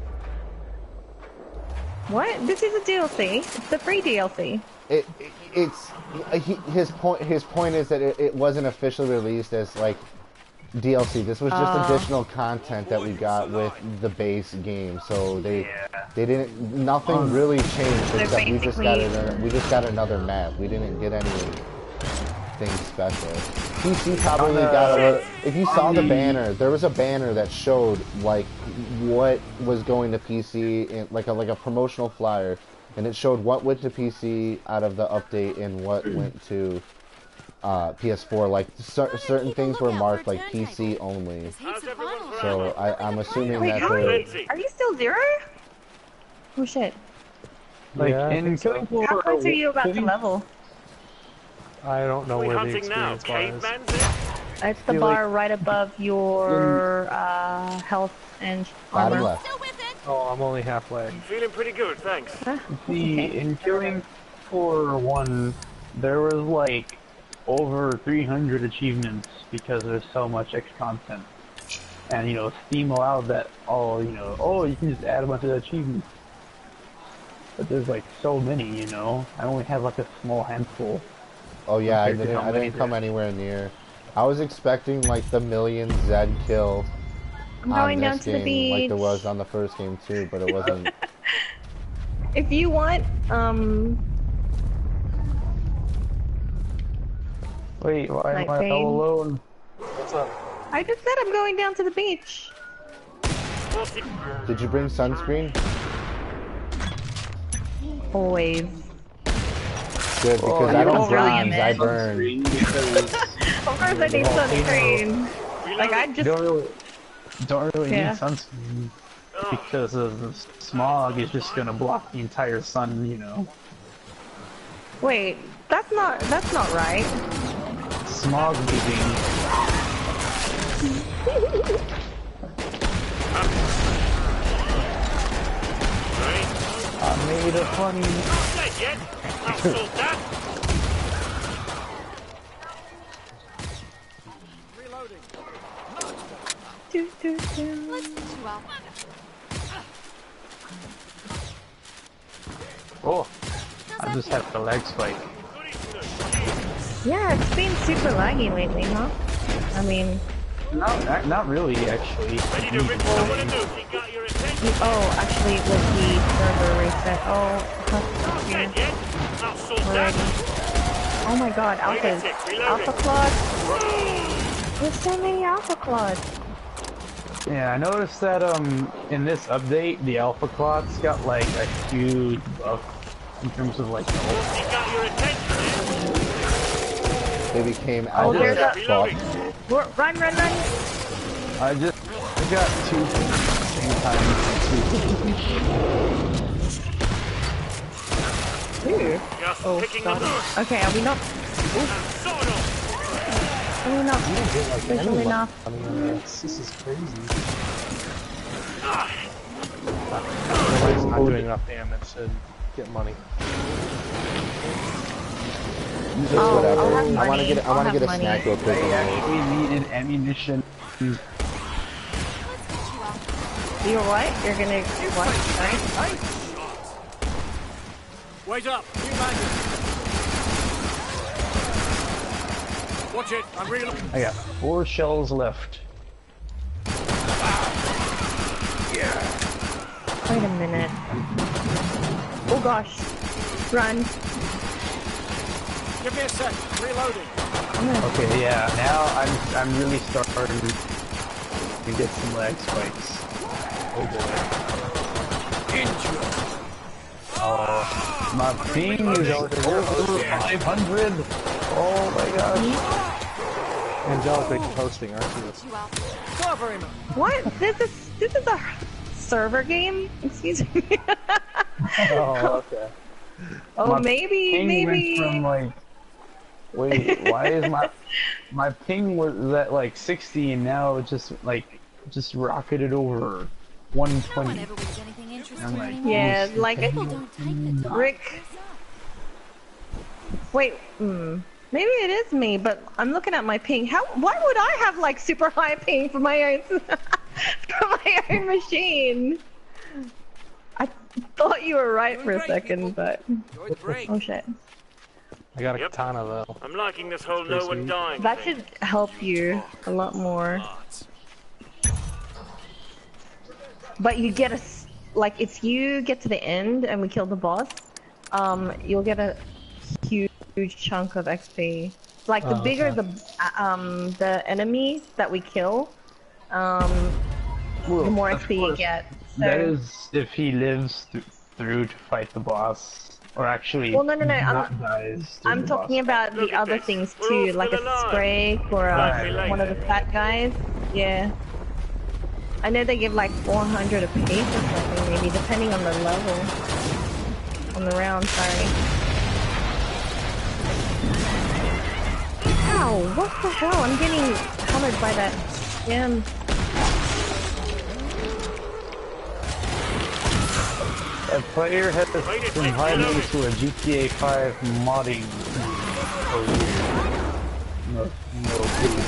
What? This is a D L C. It's the free D L C. It, it it's he, his point. His point is that it, it wasn't officially released as like D L C. This was just Oh. additional content that we got with the base game. So they they didn't. Nothing really changed They're except we just got basically- it. We just got another map. We didn't get anything special. P C probably On the- got a. li- If you saw on the the- banner, there was a banner that showed like what was going to P C, in, like a like a promotional flyer. and it showed what went to P C out of the update and what went to uh, P S four. Like cer certain things were marked like P C only. There's heaps of vinyl. So I, I'm assuming Wait, that how they're. many? Are you still zero? Oh shit. Like Yeah, I in think so. Killing Floor. How close are you about to Killing- level? I don't know We're where the hunting now. experience bar is. Caveman's it? It's the Feel bar right above your uh, health and Bottom armor. left. Still with it. Oh, I'm only halfway. Feeling pretty good, thanks. Huh? The Okay. in Killing Floor one, there was like over three hundred achievements because there's so much extra content, and you know Steam allowed that. All you know, oh, you can just add a bunch of achievements, but there's like so many. You know, I only have like a small handful. Oh yeah, I Compared to didn't. how I many didn't come there- anywhere near. I was expecting like the million Zed kill I'm on going down this to the game, beach. like there was on the first game too, but it wasn't. If you want, um, Wait, why Like am I Bane. all alone? What's up? I just said I'm going down to the beach. What's it? Did you bring sunscreen? Always. Good, Oh, because you I don't don't really bronze, I admit. burn. Because Of course I need sunscreen. Like I you just, don't really, don't really Yeah. need sunscreen because of the smog is just gonna block the entire sun. You know, wait, that's not, that's not right. smog leaving. Right. I made a funny. Not dead yet. I'll sort that. Do, do, do. Let's put you out. Oh, I just had the leg spike. Yeah, it's been super laggy lately, huh? I mean, No, not, not really, actually. Ready to rip someone a nuke. You got your attention. oh, actually it was the server reset. Oh, Not huh, yeah, dead yet. I'll sort already. that. Oh my god, alphas. Alpha Claude. There's so many Alpha Claude. Yeah, I noticed that um in this update, the Alpha Clots got like a huge buff in terms of like health. You got your attention. They became Oh, alpha there's a- as fuck. Reloading. Run, run, run, run. I just I got two things at the same time. Ooh. Just Oh, picking God. them up. Okay, are we not, And sort of. are we not visual enough? I mean, this, this is crazy. Nobody's not doing enough damage to get money. Just Oh, whatever. I'll have I want to money. get. I I'll want to have get a money. snack real quick. I and actually needed ammunition. Let's put you out. You're what? You're gonna, what? Sorry? Wait up! New magnet! Watch it! I'm reloading. I got four shells left. Wait a minute. Oh gosh. Run. Give me a sec. Reloading. I'm gonna, Okay, yeah, now I'm I'm really starting to get some lag spikes. Oh boy. Injured. Oh, my ping is over five hundred. Oh my gosh. Angelica, you're hosting, aren't you? Put you out. Cover him. what? This is, this is a server game? Excuse me. Oh, okay. Oh, My maybe, Ping maybe. went from like, wait, why is my my ping was at like sixty and now it just like just rocketed over one No one twenty. ever reads anything interesting I'm like, anymore. Yeah, like, People don't take the time. Rick. to dress up. Wait, hmm. Maybe it is me, but I'm looking at my ping. How? Why would I have like super high ping for my own for my own machine? I thought you were right for a second, but Enjoy the break. oh shit. I got a Yep. katana though. I'm liking this whole no one dying That thing. should help you a lot more. But you get a s- like if you get to the end and we kill the boss, um, you'll get a huge, huge chunk of X P. Like the Oh, bigger okay. the uh, um the enemies that we kill, um, the more X P you get. So, That is if he lives th through to fight the boss, or actually Well, no, no, no, I'm- not dies to I'm the talking boss. about Look the at other this. things We're too, all like a still alive. Scrake or Right, a, right, one of the fat guys. Yeah. I know they give like four hundred a piece or something, maybe, depending on the level. On the round, sorry. Ow, what the hell? I'm getting hammered by that damn... A player has Wait, it's invited me reloading. to a G T A five modding career. No, no, please.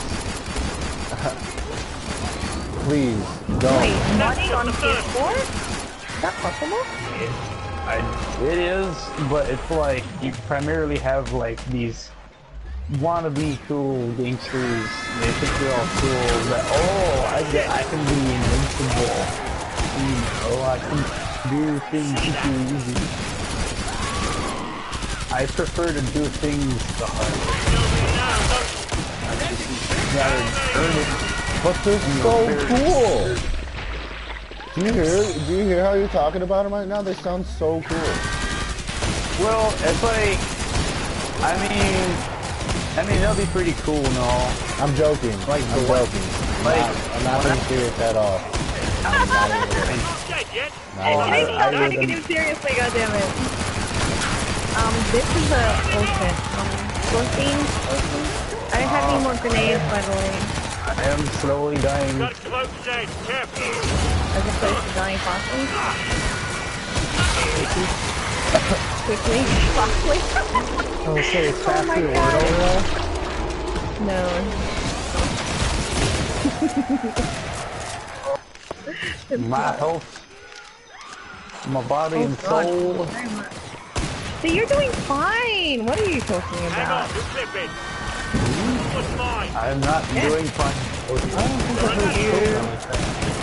Please, don't. Wait, modding on P S four? Is that possible? I, it is, but it's like you primarily have like these wannabe cool gangsters. They think they're all cool. That oh, I get, I can be invincible. You know, I can do things super easy. I prefer to do things the hard way. I just rather earn it. But they're so cool. Do you hear? Do you hear how you're talking about them right now? They sound so cool. Well, it's like, I mean, I mean, they'll be pretty cool and all. I'm joking. Like I'm the- joking. like- I'm not, I'm not being serious at all. I'm not even kidding. Not dead yet. No, Hey, I, stop I taking live him in, seriously, goddammit. Um, this is a bullshit. Um, Scorpion? I don't have any more grenades, by the way, I am slowly dying. Got close dead. Careful. as opposed to dying fastly. Quickly, fastly. Oh, say it's Oh my faster God. order. No. My health, my body Oh, and God. soul. See, you're doing fine. What are you talking Hang on. about? You're slipping. What's mine? I'm not doing fine. I don't think I heard you.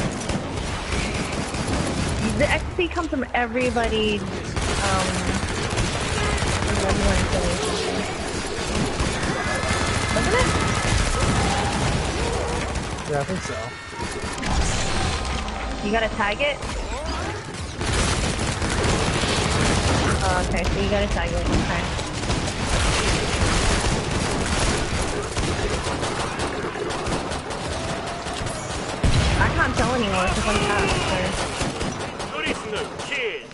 The X P comes from everybody. Um, everyone doing something. Wasn't it? Yeah, I think so. You gotta tag it? Oh, okay, so you gotta tag it. Okay. I can't tell anymore because I'm past. Goody Snoop. Cheers.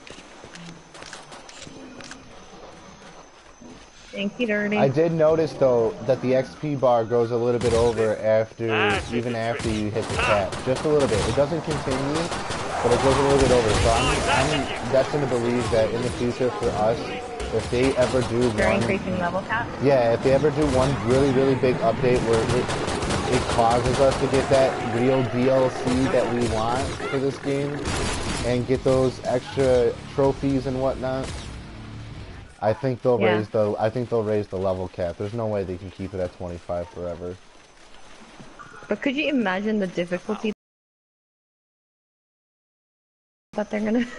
Thank you, Dirty. I did notice though that the X P bar goes a little bit over after, Ah, even it's after you hit the Ah. cap, just a little bit. It doesn't continue, but it goes a little bit over. So I'm, I'm destined to believe that in the future for us, if they ever do They're one, increasing level cap. yeah, if they ever do one really really big update where it, it causes us to get that real D L C that we want for this game, and get those extra trophies and whatnot. I think they'll Yeah. raise the I think they'll raise the level cap. There's no way they can keep it at twenty-five forever. But could you imagine the difficulty that they're gonna...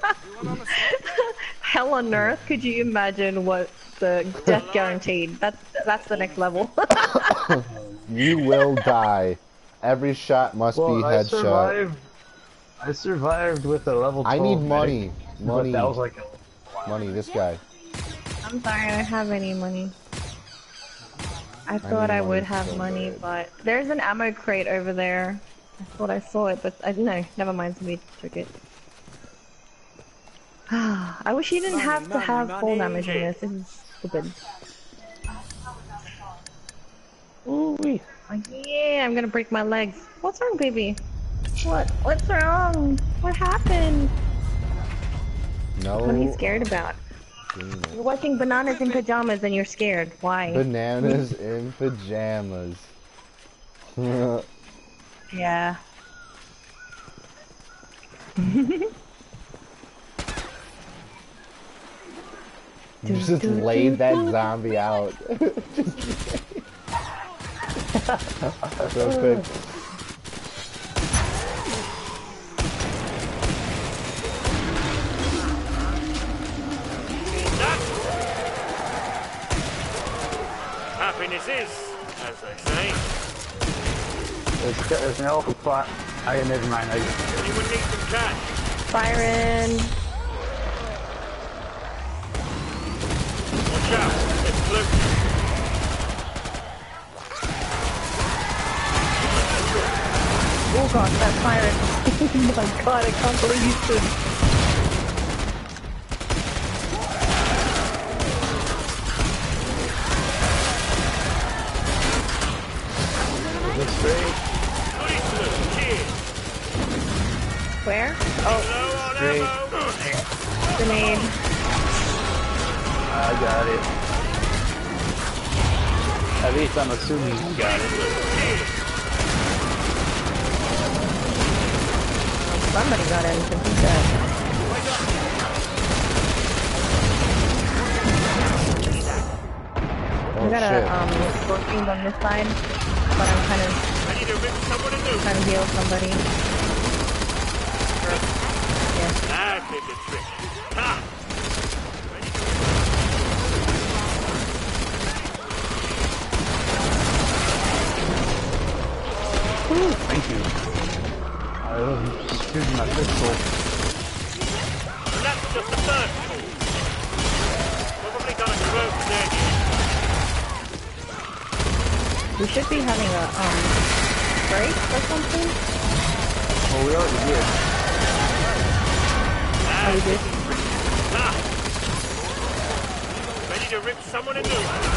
Hell on earth, could you imagine what the death guaranteed? That's, that's the next level. You will die. Every shot must Well, be I headshot. survived. I survived with a level I twelve need money. medic, but Money. that was like a Money, this guy. I'm sorry, I don't have any money. I thought need I, would money have so money, bad. but there's an ammo crate over there. I thought I saw it, but I don't know. Never mind, somebody took it. I wish you didn't Money, have to money, have full money. damage in this. This is stupid. ooh wee. Like, yeah, I'm gonna break my legs. What's wrong, baby? What? What's wrong? What happened? No. What are you scared about? You're watching Bananas in Pajamas and you're scared. Why? Bananas in pajamas. Yeah. You just laid that zombie out. Real quick. Happiness is, as they say. There's, there's an elephant spot. I never mind. I, Anyone need some cash? Byron. out. It's close. Oh god, that pirate. Oh my god, I can't believe you stood. Looks great. Where? Oh, Low on Great. ammo. grenade. I got it. At least I'm assuming you got it. Somebody got in because he's dead. Oh I got shit. a um scorpion on this side, but I'm kind of I need to rip someone a new. trying to heal somebody. That did the trick. Ha! Thank you. I was shooting my pistol. And that's just the first call. Probably gonna close there. We should be having a um break or something. Well, we already did. Oh, we did. Ha! Ready to rip someone a new.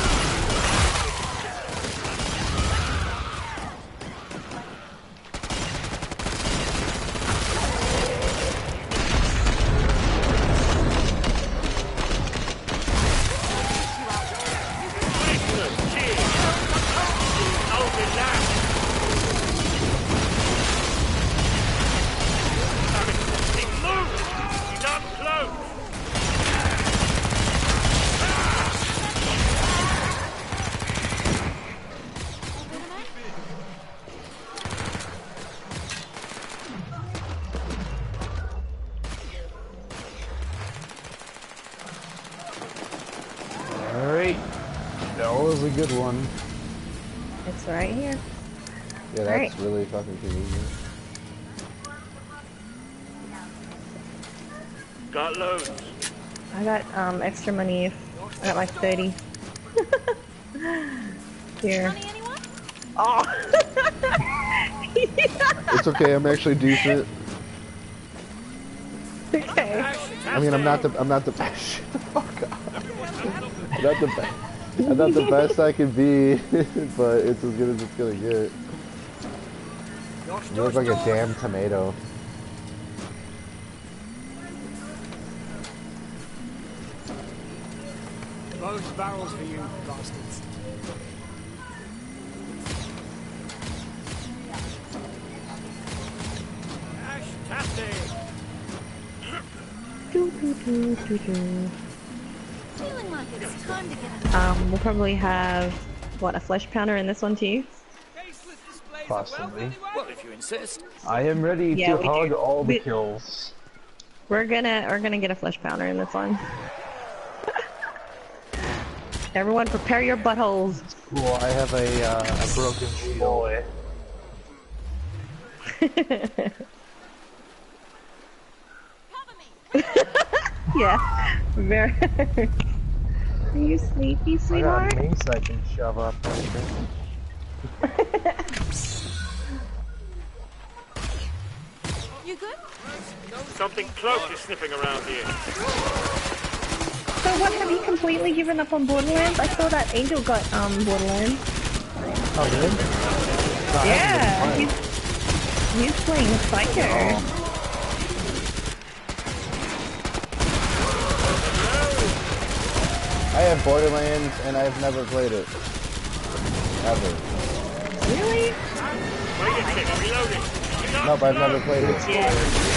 Alright. That was a good one. It's right here. Yeah, that's Alright. really fucking convenient. Got loads. I got um extra money. I got like thirty. Here. Money, anyone? Oh. It's okay, I'm actually decent. Okay. I mean, I'm not the, I'm not the best. Shut the fuck up. I'm not the best. I'm not the best I can be, but it's as good as it's gonna get. You look like a damn tomato. Those barrels for you, bastards. Tasty. Do, do, do, do, do. Feeling like it's time to get a Um, we'll probably have what, a flesh pounder in this one too. Possibly. Well, if you insist. I am ready Yeah, to we hug do. all the We- kills. We're gonna we're gonna get a flesh pounder in this one. Everyone, prepare your buttholes. Cool, I have a, uh, a broken wheel. Yeah, very. Are you sleepy, I sweetheart? got mace I can shove up there. You good? Something close is sniffing around here. So what, have you completely given up on Borderlands? I saw that Angel got um Borderlands. Oh, really? No, I Yeah, haven't been he's, he's playing Psycho. Oh. I have Borderlands and I've never played it. Ever. Really? Wait a second, reloading. Nope, I've never played it. Yeah.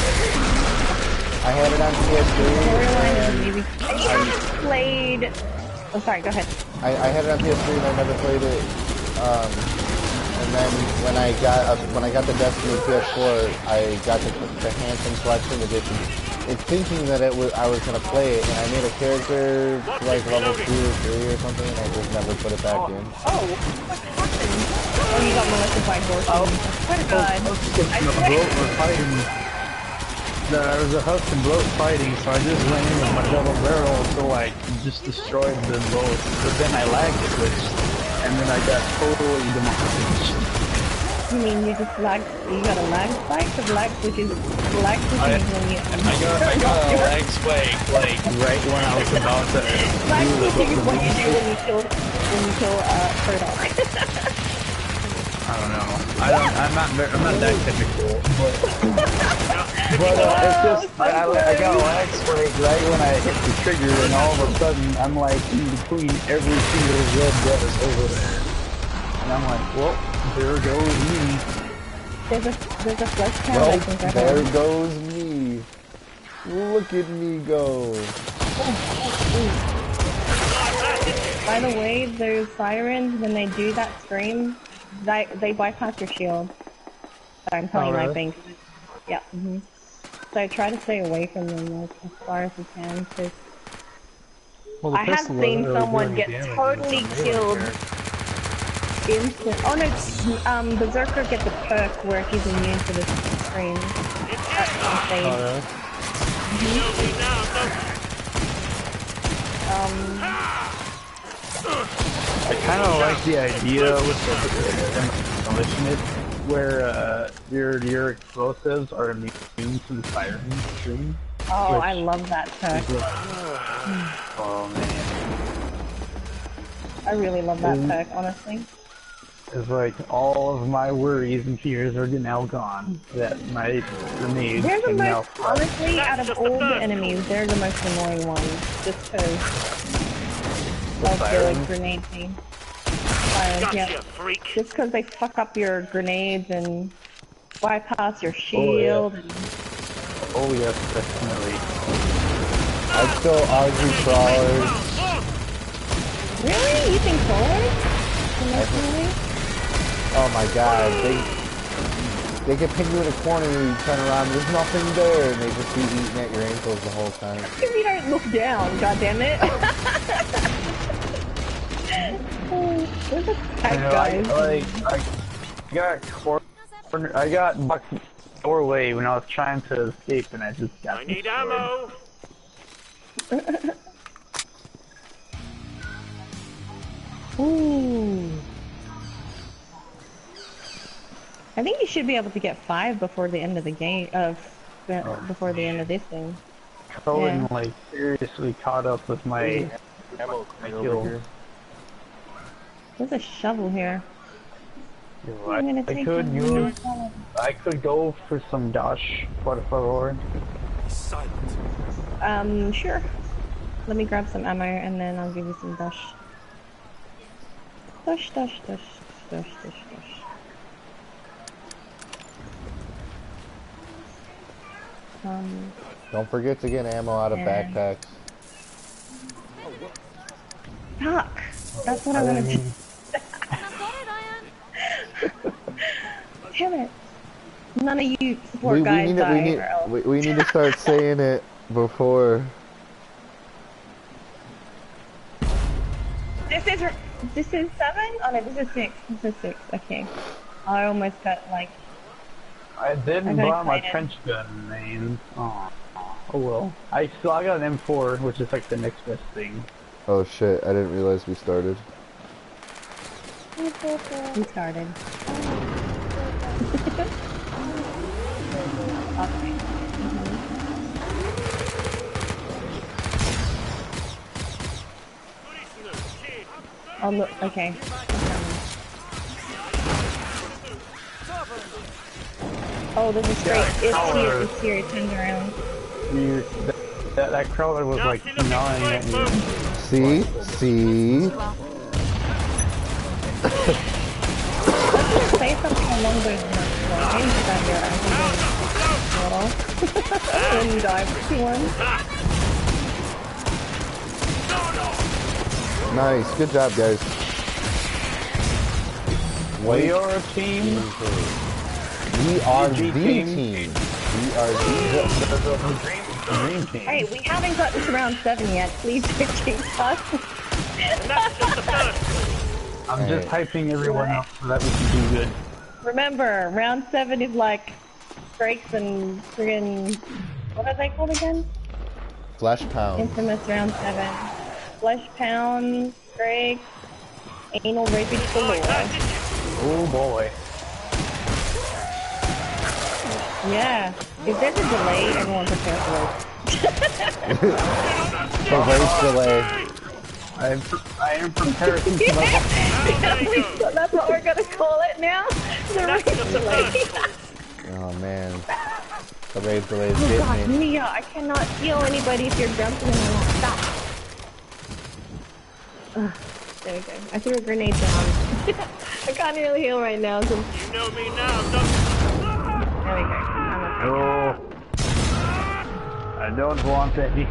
I had it on P S three. Borderlands is and maybe. And you haven't played. Oh, sorry. Go ahead. I, I had it on P S three and I never played it. Um, and then when I got uh, when I got the Destiny P S four, I got the, the Handsome Collection Edition. It's thinking that it was I was gonna play it, and I made a character to like level two or three or something, and I just never put it back in. Oh, what happened? Oh, you got molested by horses. Oh, I swear to God. I Bro, swear. we're fighting. there was a husk and bloat fighting, so I just went in with my double barrel to like just destroyed them both. But then I lag switched, and then I got totally demolished. You mean you just lag? You got a lag spike? Because lag switch is lag switch I, is when you. I got I got a lag spike like right when I was about to. Lag do the switching is what you do double- when you kill when you kill uh Ferdog. I don't know. I don't. I'm not. ver- I'm not that technical, but but uh, it's just I, I, I got a lag spike right when I hit the trigger, and all of a sudden I'm like in between every single red dot over there, and I'm like, well, there goes me. There's a there's a flesh count. Well, I think I there heard. goes me. Look at me go. By the way, those sirens when they do that scream, they they bypass your shield. I'm telling Oh, you, my really? thing. Yeah. hmm So I try to stay away from them like as far as we can, because Well, the I have pistol doesn't seen really do someone any get damage, totally it's a melee killed character. instant. Oh no, um, Berserker gets a perk where he's immune to the scream. That's Oh, insane. really? You know me now, don't you? Um, I kind of like the idea with the demolition it, where uh, your your explosives are immune to the siren stream. oh, Which I love that perk. is like, oh man, I really love that Mm. perk, honestly. it's like all of my worries and fears are now gone. That my grenades They're the can now. most, honestly, That's out of just the all the first enemies, they're the most annoying ones, just because of the sirens? grenade thing. Sirens, Gotcha, yeah. freak. Just because they fuck up your grenades and bypass your shield. and... Oh yes, definitely. I'd still argue crawlers. Really? You think crawlers? Emotionally? Oh my god, they they get pinned you in a corner and you turn around, there's nothing there, and they just be eating at your ankles the whole time. Because you don't look down, goddammit. There's a I tag, know, I, guys. like, I got corner, I got bucked doorway when I was trying to escape, and I just got I need destroyed. ammo. Ooh. I think you should be able to get five before the end of the game. Of before the end of this thing. Colin, Yeah. like, seriously caught up with my, Ammo my over kill. here. There's a shovel here. I, I'm gonna I take could it. use, I could go for some dash, por favor. Silent. Um, sure. Let me grab some ammo and then I'll give you some dash. Dash, dash, dash, dash, dash, dash. Um, Don't forget to get ammo out of Yeah. backpacks. fuck! That's what I wanna do. I've got it, Iron. Damn it! None of you support We, we guys need to, die we need or else. we, we need to start saying it before. This is r- this is seven? Oh no, this is six. This is six. Okay. I almost got like. I didn't I got buy my excited. trench gun, man. Oh, oh well. I still I got an M four, which is like the next best thing. Oh shit! I didn't realize we started. We started. Okay. Oh look. Okay. Oh, there's a straight. It's here. It's here. It turns around. You, that, that, that crawler was like gnawing at me. See, see. Say something along those lines that you're actually little. When you dive to one. Nice, good job, guys. We are a team. We are the G team. team. We are The, the. the, the, the dream, the dream team. Hey, we haven't got to round seven yet. Please change us. That's just the first. I'm just hyping everyone up so that we can do good. Remember, round seven is like breaks and friggin' What are they called again? Flesh pound. Infamous round seven. Flesh pound, Greg, anal raping galore. Oh boy. Yeah. If there's a delay, everyone prepare for it. The race delay. I am, I am prepared to Yeah, that's what we're gonna call it now. The race delay. Oh man. The rage delay is Oh getting god, me. Mia, I cannot heal anybody if you're jumping and I won't stop. Ugh, there we go. I threw a grenade down. I can't really heal right now. So... You know me now, don't There we go. I'm okay. No. I don't want any.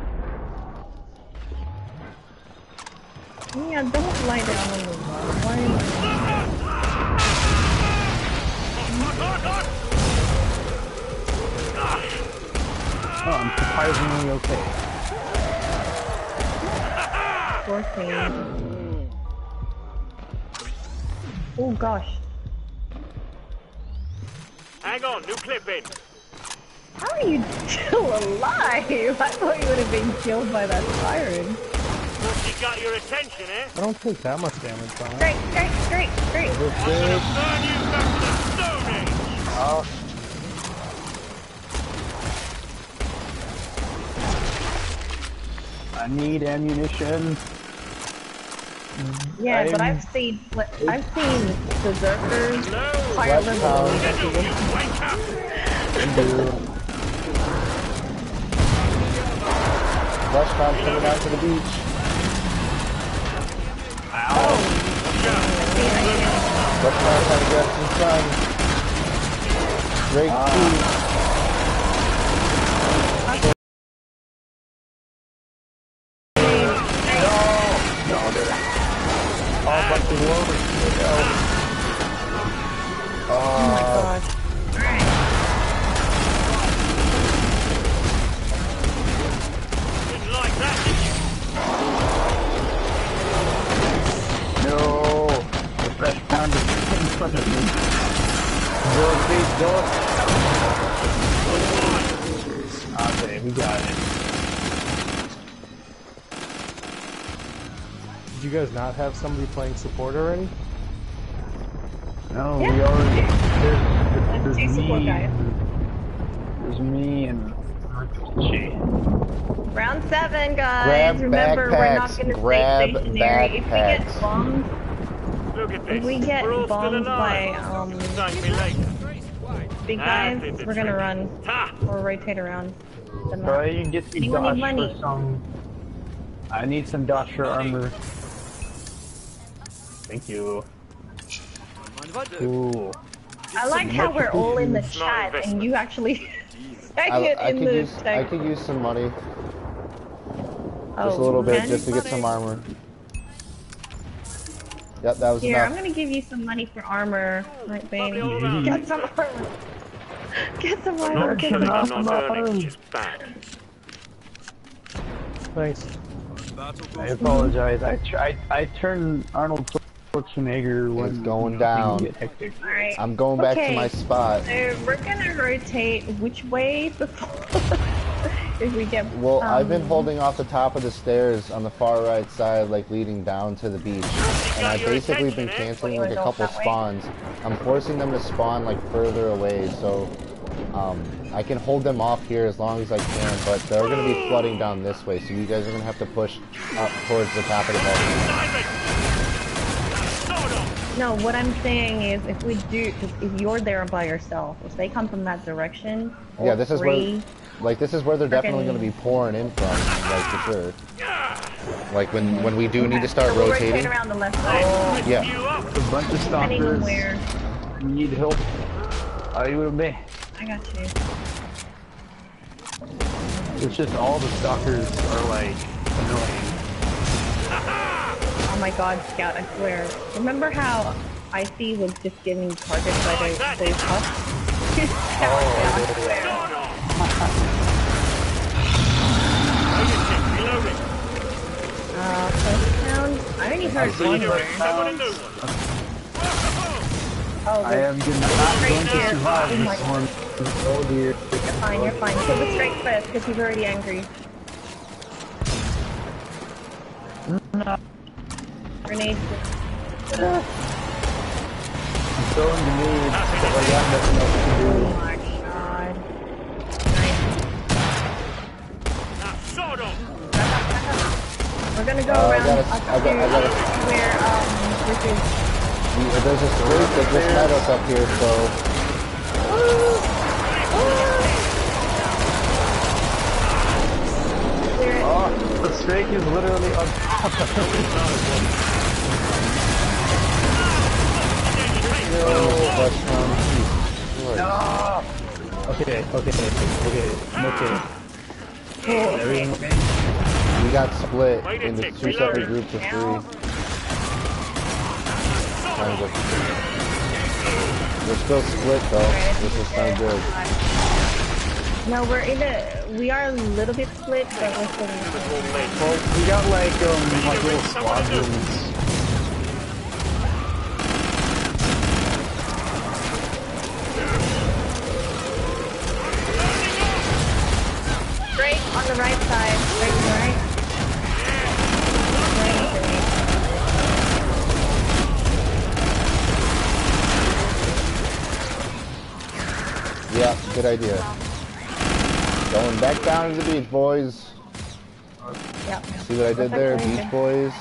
Mia, don't lie down on the wall. Why? Oh, I'm surprisingly okay. Poor thing. Oh gosh. Hang on, new clip in. How are you still alive? I thought you would have been killed by that siren. She got your attention, eh? I don't take that much damage on it. Great, great, great, great. I'm gonna burn you back to the Stone Age. Oh. I need ammunition. Yeah, but I'm- I've seen I've seen berserkers No, fire Flesh them pound. all. you wake up. Flesh pound coming out to the beach. Flesh pound trying to grab some sun. Drake two. Oh, bunch of warriors. Oh my god. Alright. Didn't like that, did you? No. The fresh pound is in front of me. Go, please, go. Okay, we got it. Did you guys not have somebody playing support already? No, Yeah. we already. There's, there's, Two there's support me. guys. There's me and she. Round seven, guys. Grab Remember, we're not backpacks. gonna Grab stay stationary. If we get backpacks. bombed, Look at this. if we get We're all still bombed by alive. um Thank me later. big Ah, guys, did the we're gonna trick. run Ha! or rotate around the So map. you can get me Anyone need Dodge money? for some. I need some Dodge armor. Thank you. Mind if I do? Cool. I like how we're all in the Smart chat investment. and you actually say I, it I in could the use I text. could use some money. Oh, Just a little bit, can? just to get some armor. Yep, that was Here, I'm enough. gonna give you some money for armor. Right, baby. All around. Get some armor. Get some armor. Not Get killing, some I'm armor. not earning, it's just bad. Thanks. Battle I goes apologize. I tr- I, I turned Arnold Schwarzenegger when It's going things down. get hectic. Alright. I'm going back Okay. to my spot. So we're gonna rotate which way before if we get Well, I've um, been holding off the top of the stairs on the far right side, like leading down to the beach. And I've basically been canceling like a couple spawns. I'm forcing them to spawn like further away, so um, I can hold them off here as long as I can, but they're going to be flooding down this way, so you guys are going to have to push up towards the top of the mountain. Simon! Sword off! No, what I'm saying is if we do, cause if you're there by yourself, if they come from that direction, all Yeah, this is where, three, like, this is where they're definitely Frickin- going to be pouring in from, like, for sure. Like, when, when we do need to start so we'll rotating. rotate around the left side, Yeah. You up? A bunch of depending on stalkers. where. Need help? Are you with me? I got you. It's just all the stalkers are like annoying. Oh my god, Scout, I swear. Remember how Icy was just giving targets by the, those huffs? Scout, yeah, I swear. Sword off! Reloading. Uh, post sound? I only heard one Doing word. it. I got a new one. Oh, I am gonna, not Right going to here. survive Oh my this one. Oh dear. You're fine, you're fine. Kill the strike first, because he's already angry. No. Grenade. I'm throwing grenades, but I got nothing else to Oh do. my god. Nice. Now, sword on! We're gonna go Uh, I around gotta- up I got- I to gotta- where, um, this is. Yeah, there's a streak that just met us up here, so Where, Oh, the snake is literally on top of no question. No! Okay, okay, okay, okay. Oh, everything okay? We got split Wait a into tick, two separate reloading. groups of three. Times up. We're still split though. This is so good. no, we're in a, we are a little bit split, but we're still in the Well, we got like, um, like little squadrons. Straight on the right side, straight to the right. Yeah, good idea. Going back down to the beach, boys. Yep. See what I did there, Perfect. beach boys?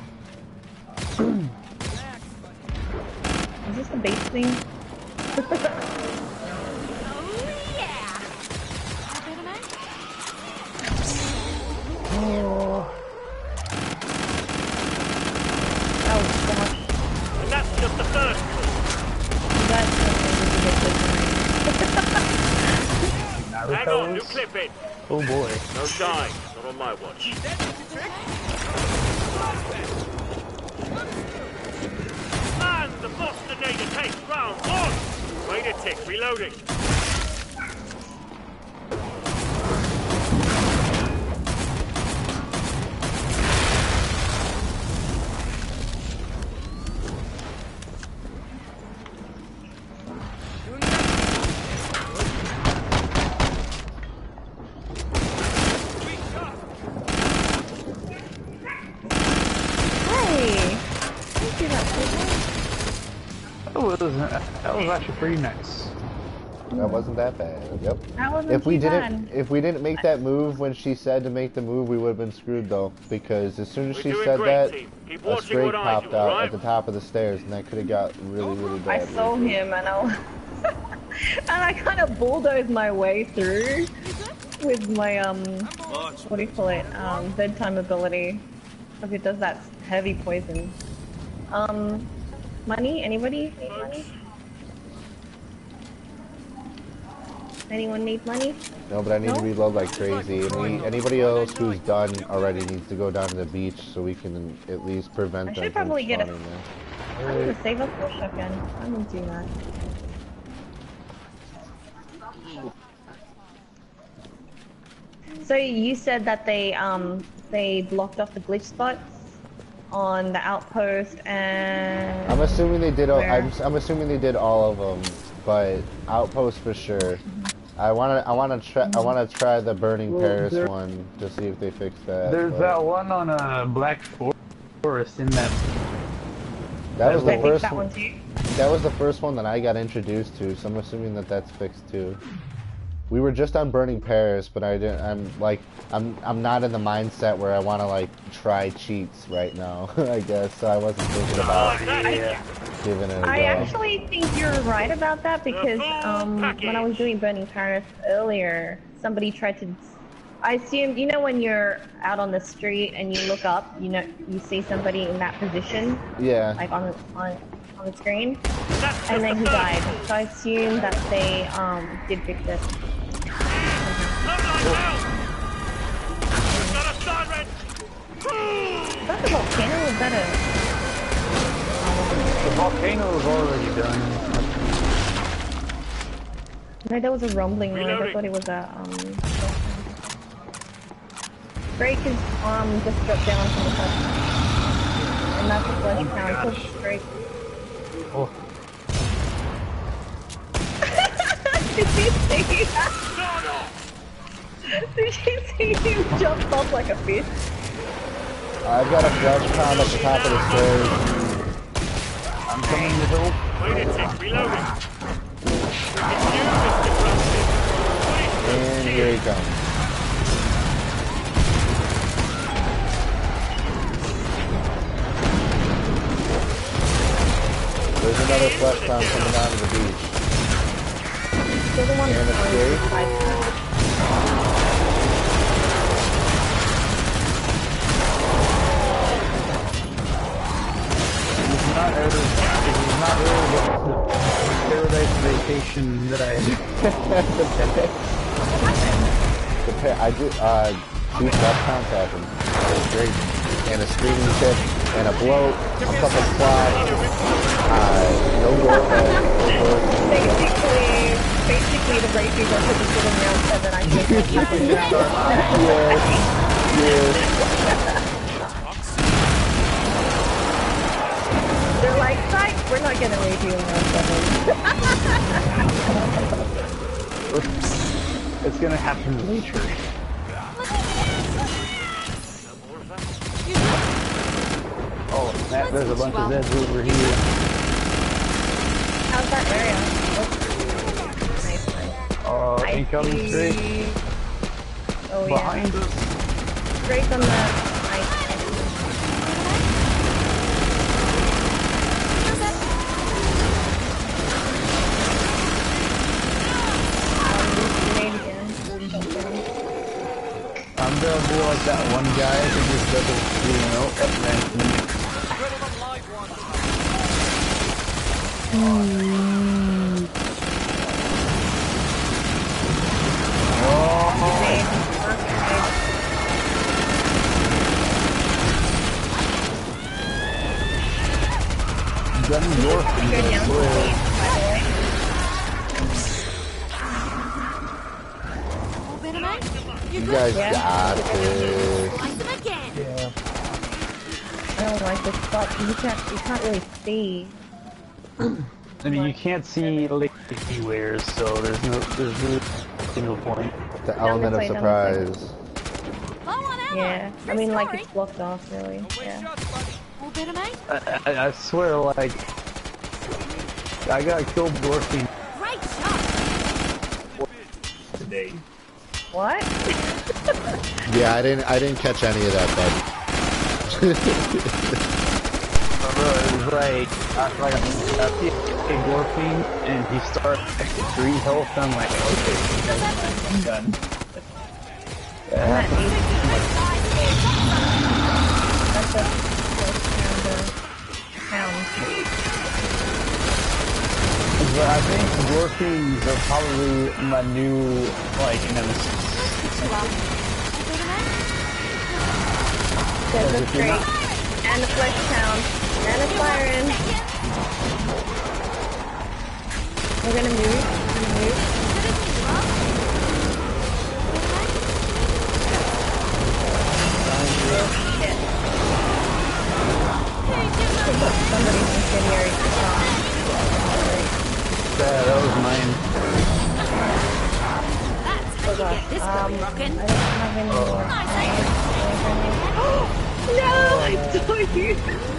Is this the base thing? Oh yeah. Spider-Man? Oh. Oh gosh. And that's just the first one. That's ridiculous. Hang on, new clip in. Oh boy. No dying, not on my watch. And the Bostonator takes round one. Wait a tick, reloading. Hey! Thank you, that's That was, that was actually pretty nice. That wasn't that bad. Yep. That wasn't If we too didn't, bad. if we didn't make that move when she said to make the move, we would have been screwed though. Because as soon as We're she doing said great, that, team. Keep a watching strake what I popped do, out alright? at the top of the stairs, and that could have got really, really I bad. saw him and I, and I kind of bulldozed my way through with my um, what do you call it? Um, bedtime ability, because it does that heavy poison. Um, money? Anybody need money? Anyone need money? No, but I need No? to reload like crazy. Any, anybody else who's done already needs to go down to the beach so we can at least prevent I them should from probably get a- spawning there. I'm gonna save up for a shotgun. I'm gonna do that. So you said that they um they blocked off the glitch spots on the outpost and I'm assuming they did. All, Where? I'm, I'm assuming they did all of them, but outpost for sure. I wanna, I wanna try, I wanna try the burning Well, Paris there- one to see if they fix that. There's but that one on a Black Forest in that. that was I the think first that one. one too. That was the first one that I got introduced to, so I'm assuming that that's fixed too. We were just on Burning Paris, but I didn't. I'm like, I'm, I'm not in the mindset where I want to like try cheats right now. I guess so. I wasn't thinking about Yeah. giving it a I go. actually think you're right about that because um when I was doing Burning Paris earlier, somebody tried to. I assume you know when you're out on the street and you look up, you know you see somebody in that position, Yeah. like on the on on the screen, That's just and then the he first died. one. So I assume that they um did fix it. Not like hell. We've got a siren. I thought the volcano was better. The volcano is already done. No, there was a rumbling noise. I Reloading. thought it was a um. Drake is um just dropped down from the top, and that's a flesh Oh my pound. gosh. Push Drake. Oh. you see that? Did you see him jump off like a fish? I've got a flash pound at the top of the stairs. I'm coming to help. Lunatic, reloading. It's you, Mister Francis. And here he comes. There's another flash pound coming down to the beach. You're the one And that's escape. going It's not out of, it's not really the paradise vacation that I The pa- I did, uh, two flash pounds happened. That was great. And a screaming tip, and a bloat, a couple squats, uh, no gore, uh, no gore. Basically, basically the races are pretty good in round seven. I think that's happening round Yes, yes. They're like, psych, we're not gonna raid you in round seven. It's gonna happen later. Oh, snap, there's a bunch of Zeds over here. How's that area? Oh, nice, nice. Uh, I incoming see- straight. Oh yeah. Behind us. Straight on the ice. I'm gonna do like that one guy who just doesn't, you know, and then gun your Good young finger. lady, by the way. Open him out. You You good? guys Yeah. got this. Slice him again. Yeah. I don't like this spot. You can't, you can't really see. I mean, you can't see like anywhere, so there's no, there's no single point. The element of play, number surprise. Low on ammo. Yeah, I True mean, like story. it's blocked off, really. Yeah. Open him out. I, I, I swear, like, I got killed dwarfing Great shot. today. What? Yeah, I didn't. I didn't catch any of that, bud. It was like, I, like, I see a dwarfing, and he starts at three health, I'm like, okay, I'm done. I'm Yeah. at eighty. That's a close pound. But I think dwarfings are probably my new, like, nemesis. Open him out. There's a if you're straight. not- And a flesh pound. And a siren. We're gonna move. We're gonna move. Shit. Somebody's incendiary shot. Yeah, that was mine. That's how you get this Um, gun rocking. I don't have any more. Nice, eh? No, I saw you.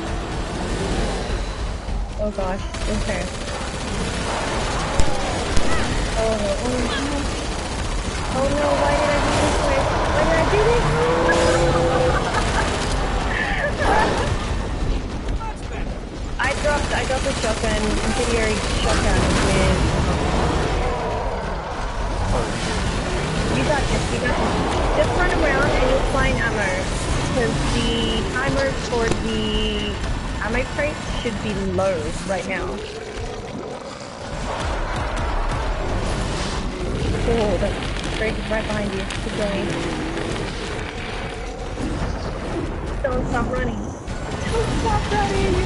Oh gosh, okay. Oh no, oh no. Oh no, why did I do this way? Why did I do this? I dropped, I dropped a shotgun, incendiary shotgun with... You got this, you got this. Just run around and you'll find ammo. Because the timer for the ammo crates should be low right now. Oh, that crate is right behind you. Keep going. Don't stop running. Don't stop running!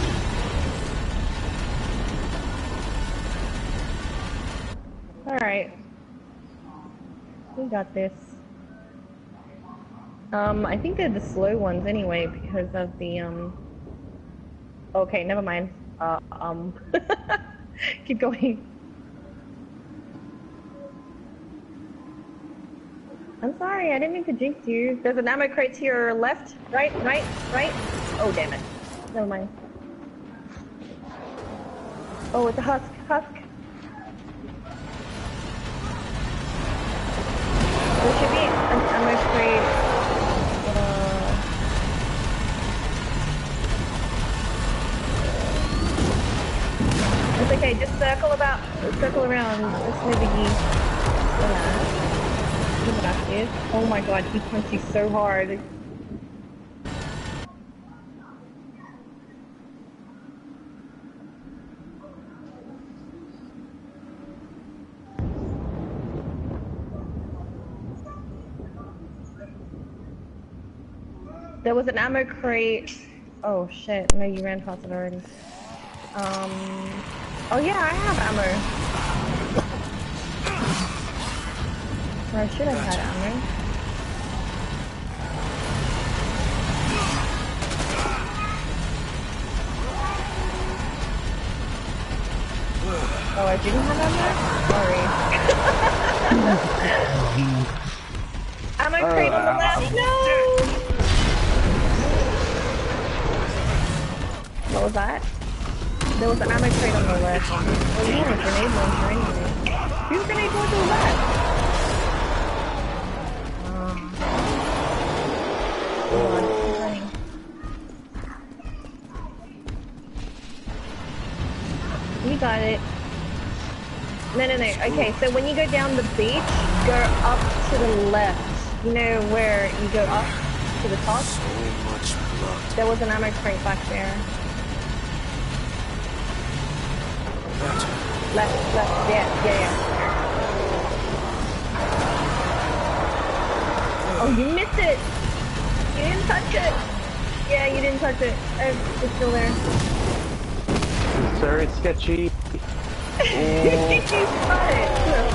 Alright. We got this. Um, I think they're the slow ones anyway because of the, um... Okay, never mind. Uh, um... Keep going. I'm sorry, I didn't mean to jinx you. There's an ammo crate to your left, right, right, right. Oh, damn it. Never mind. Oh, it's a husk, husk. There should be an ammo crate. Uh, it's okay, just circle about, circle around. It's no biggie. Yeah. Oh my god, he punched you so hard. There was an ammo crate. Oh shit, no, you ran past it already. Um. Oh yeah, I have ammo. Or I should have had ammo. Oh, I didn't have ammo? Sorry. Ammo crate on the left, no! What was that? There was an ammo crate on the left. Oh, you want a grenade launcher anyway. Whose grenade launcher was that? You got it. No, no, no. Okay, so when you go down the beach, go up to the left. You know where you go up to the top? So much blood. There was an ammo crate back there. Left, left, yeah, yeah, yeah. Oh, you missed it! You didn't touch it! Yeah, you didn't touch it. Uh, it's still there. Sir, it's sketchy. You got it!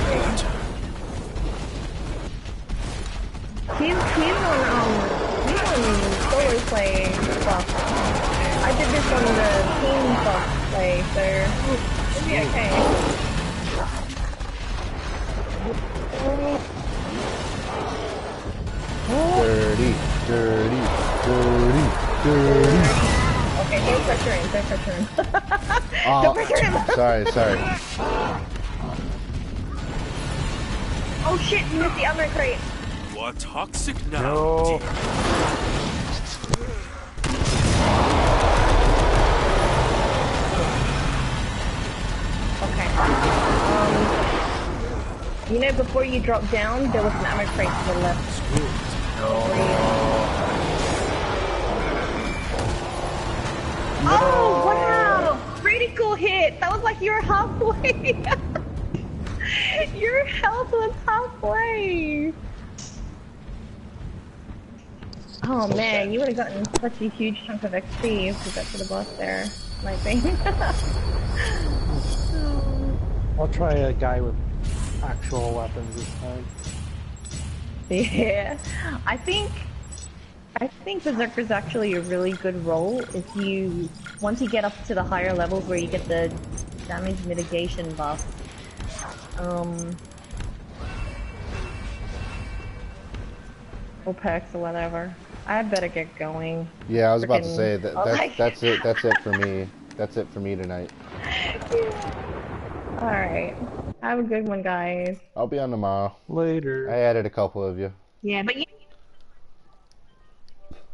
He's, he's on, um, he's on solo play stuff. I did this on the team stuff play, so it'll be okay. Dirty, dirty, dirty, dirty. Okay, don't pressure him, don't pressure him. Oh, Don't pressure him! sorry, sorry. Oh shit, you missed the ammo crate! You are toxic now. No. Okay. Um, you know, before you drop down, there was an ammo crate to the left. Oh, wow! Critical hit! That was like you were halfway! Your health was halfway! Oh man, you would have gotten such a huge chunk of X P if you got to the boss there, I think. I'll try a guy with actual weapons this time. Yeah, I think I think Berserker's actually a really good role if you once you get up to the higher levels where you get the damage mitigation buff. Um, or perks or whatever. I better get going. Yeah, I was about to Frickin- say that. oh That's my- that's it. That's it for me. That's it for me tonight. All right, have a good one, guys. I'll be on tomorrow. Later. I added a couple of you. Yeah, but you.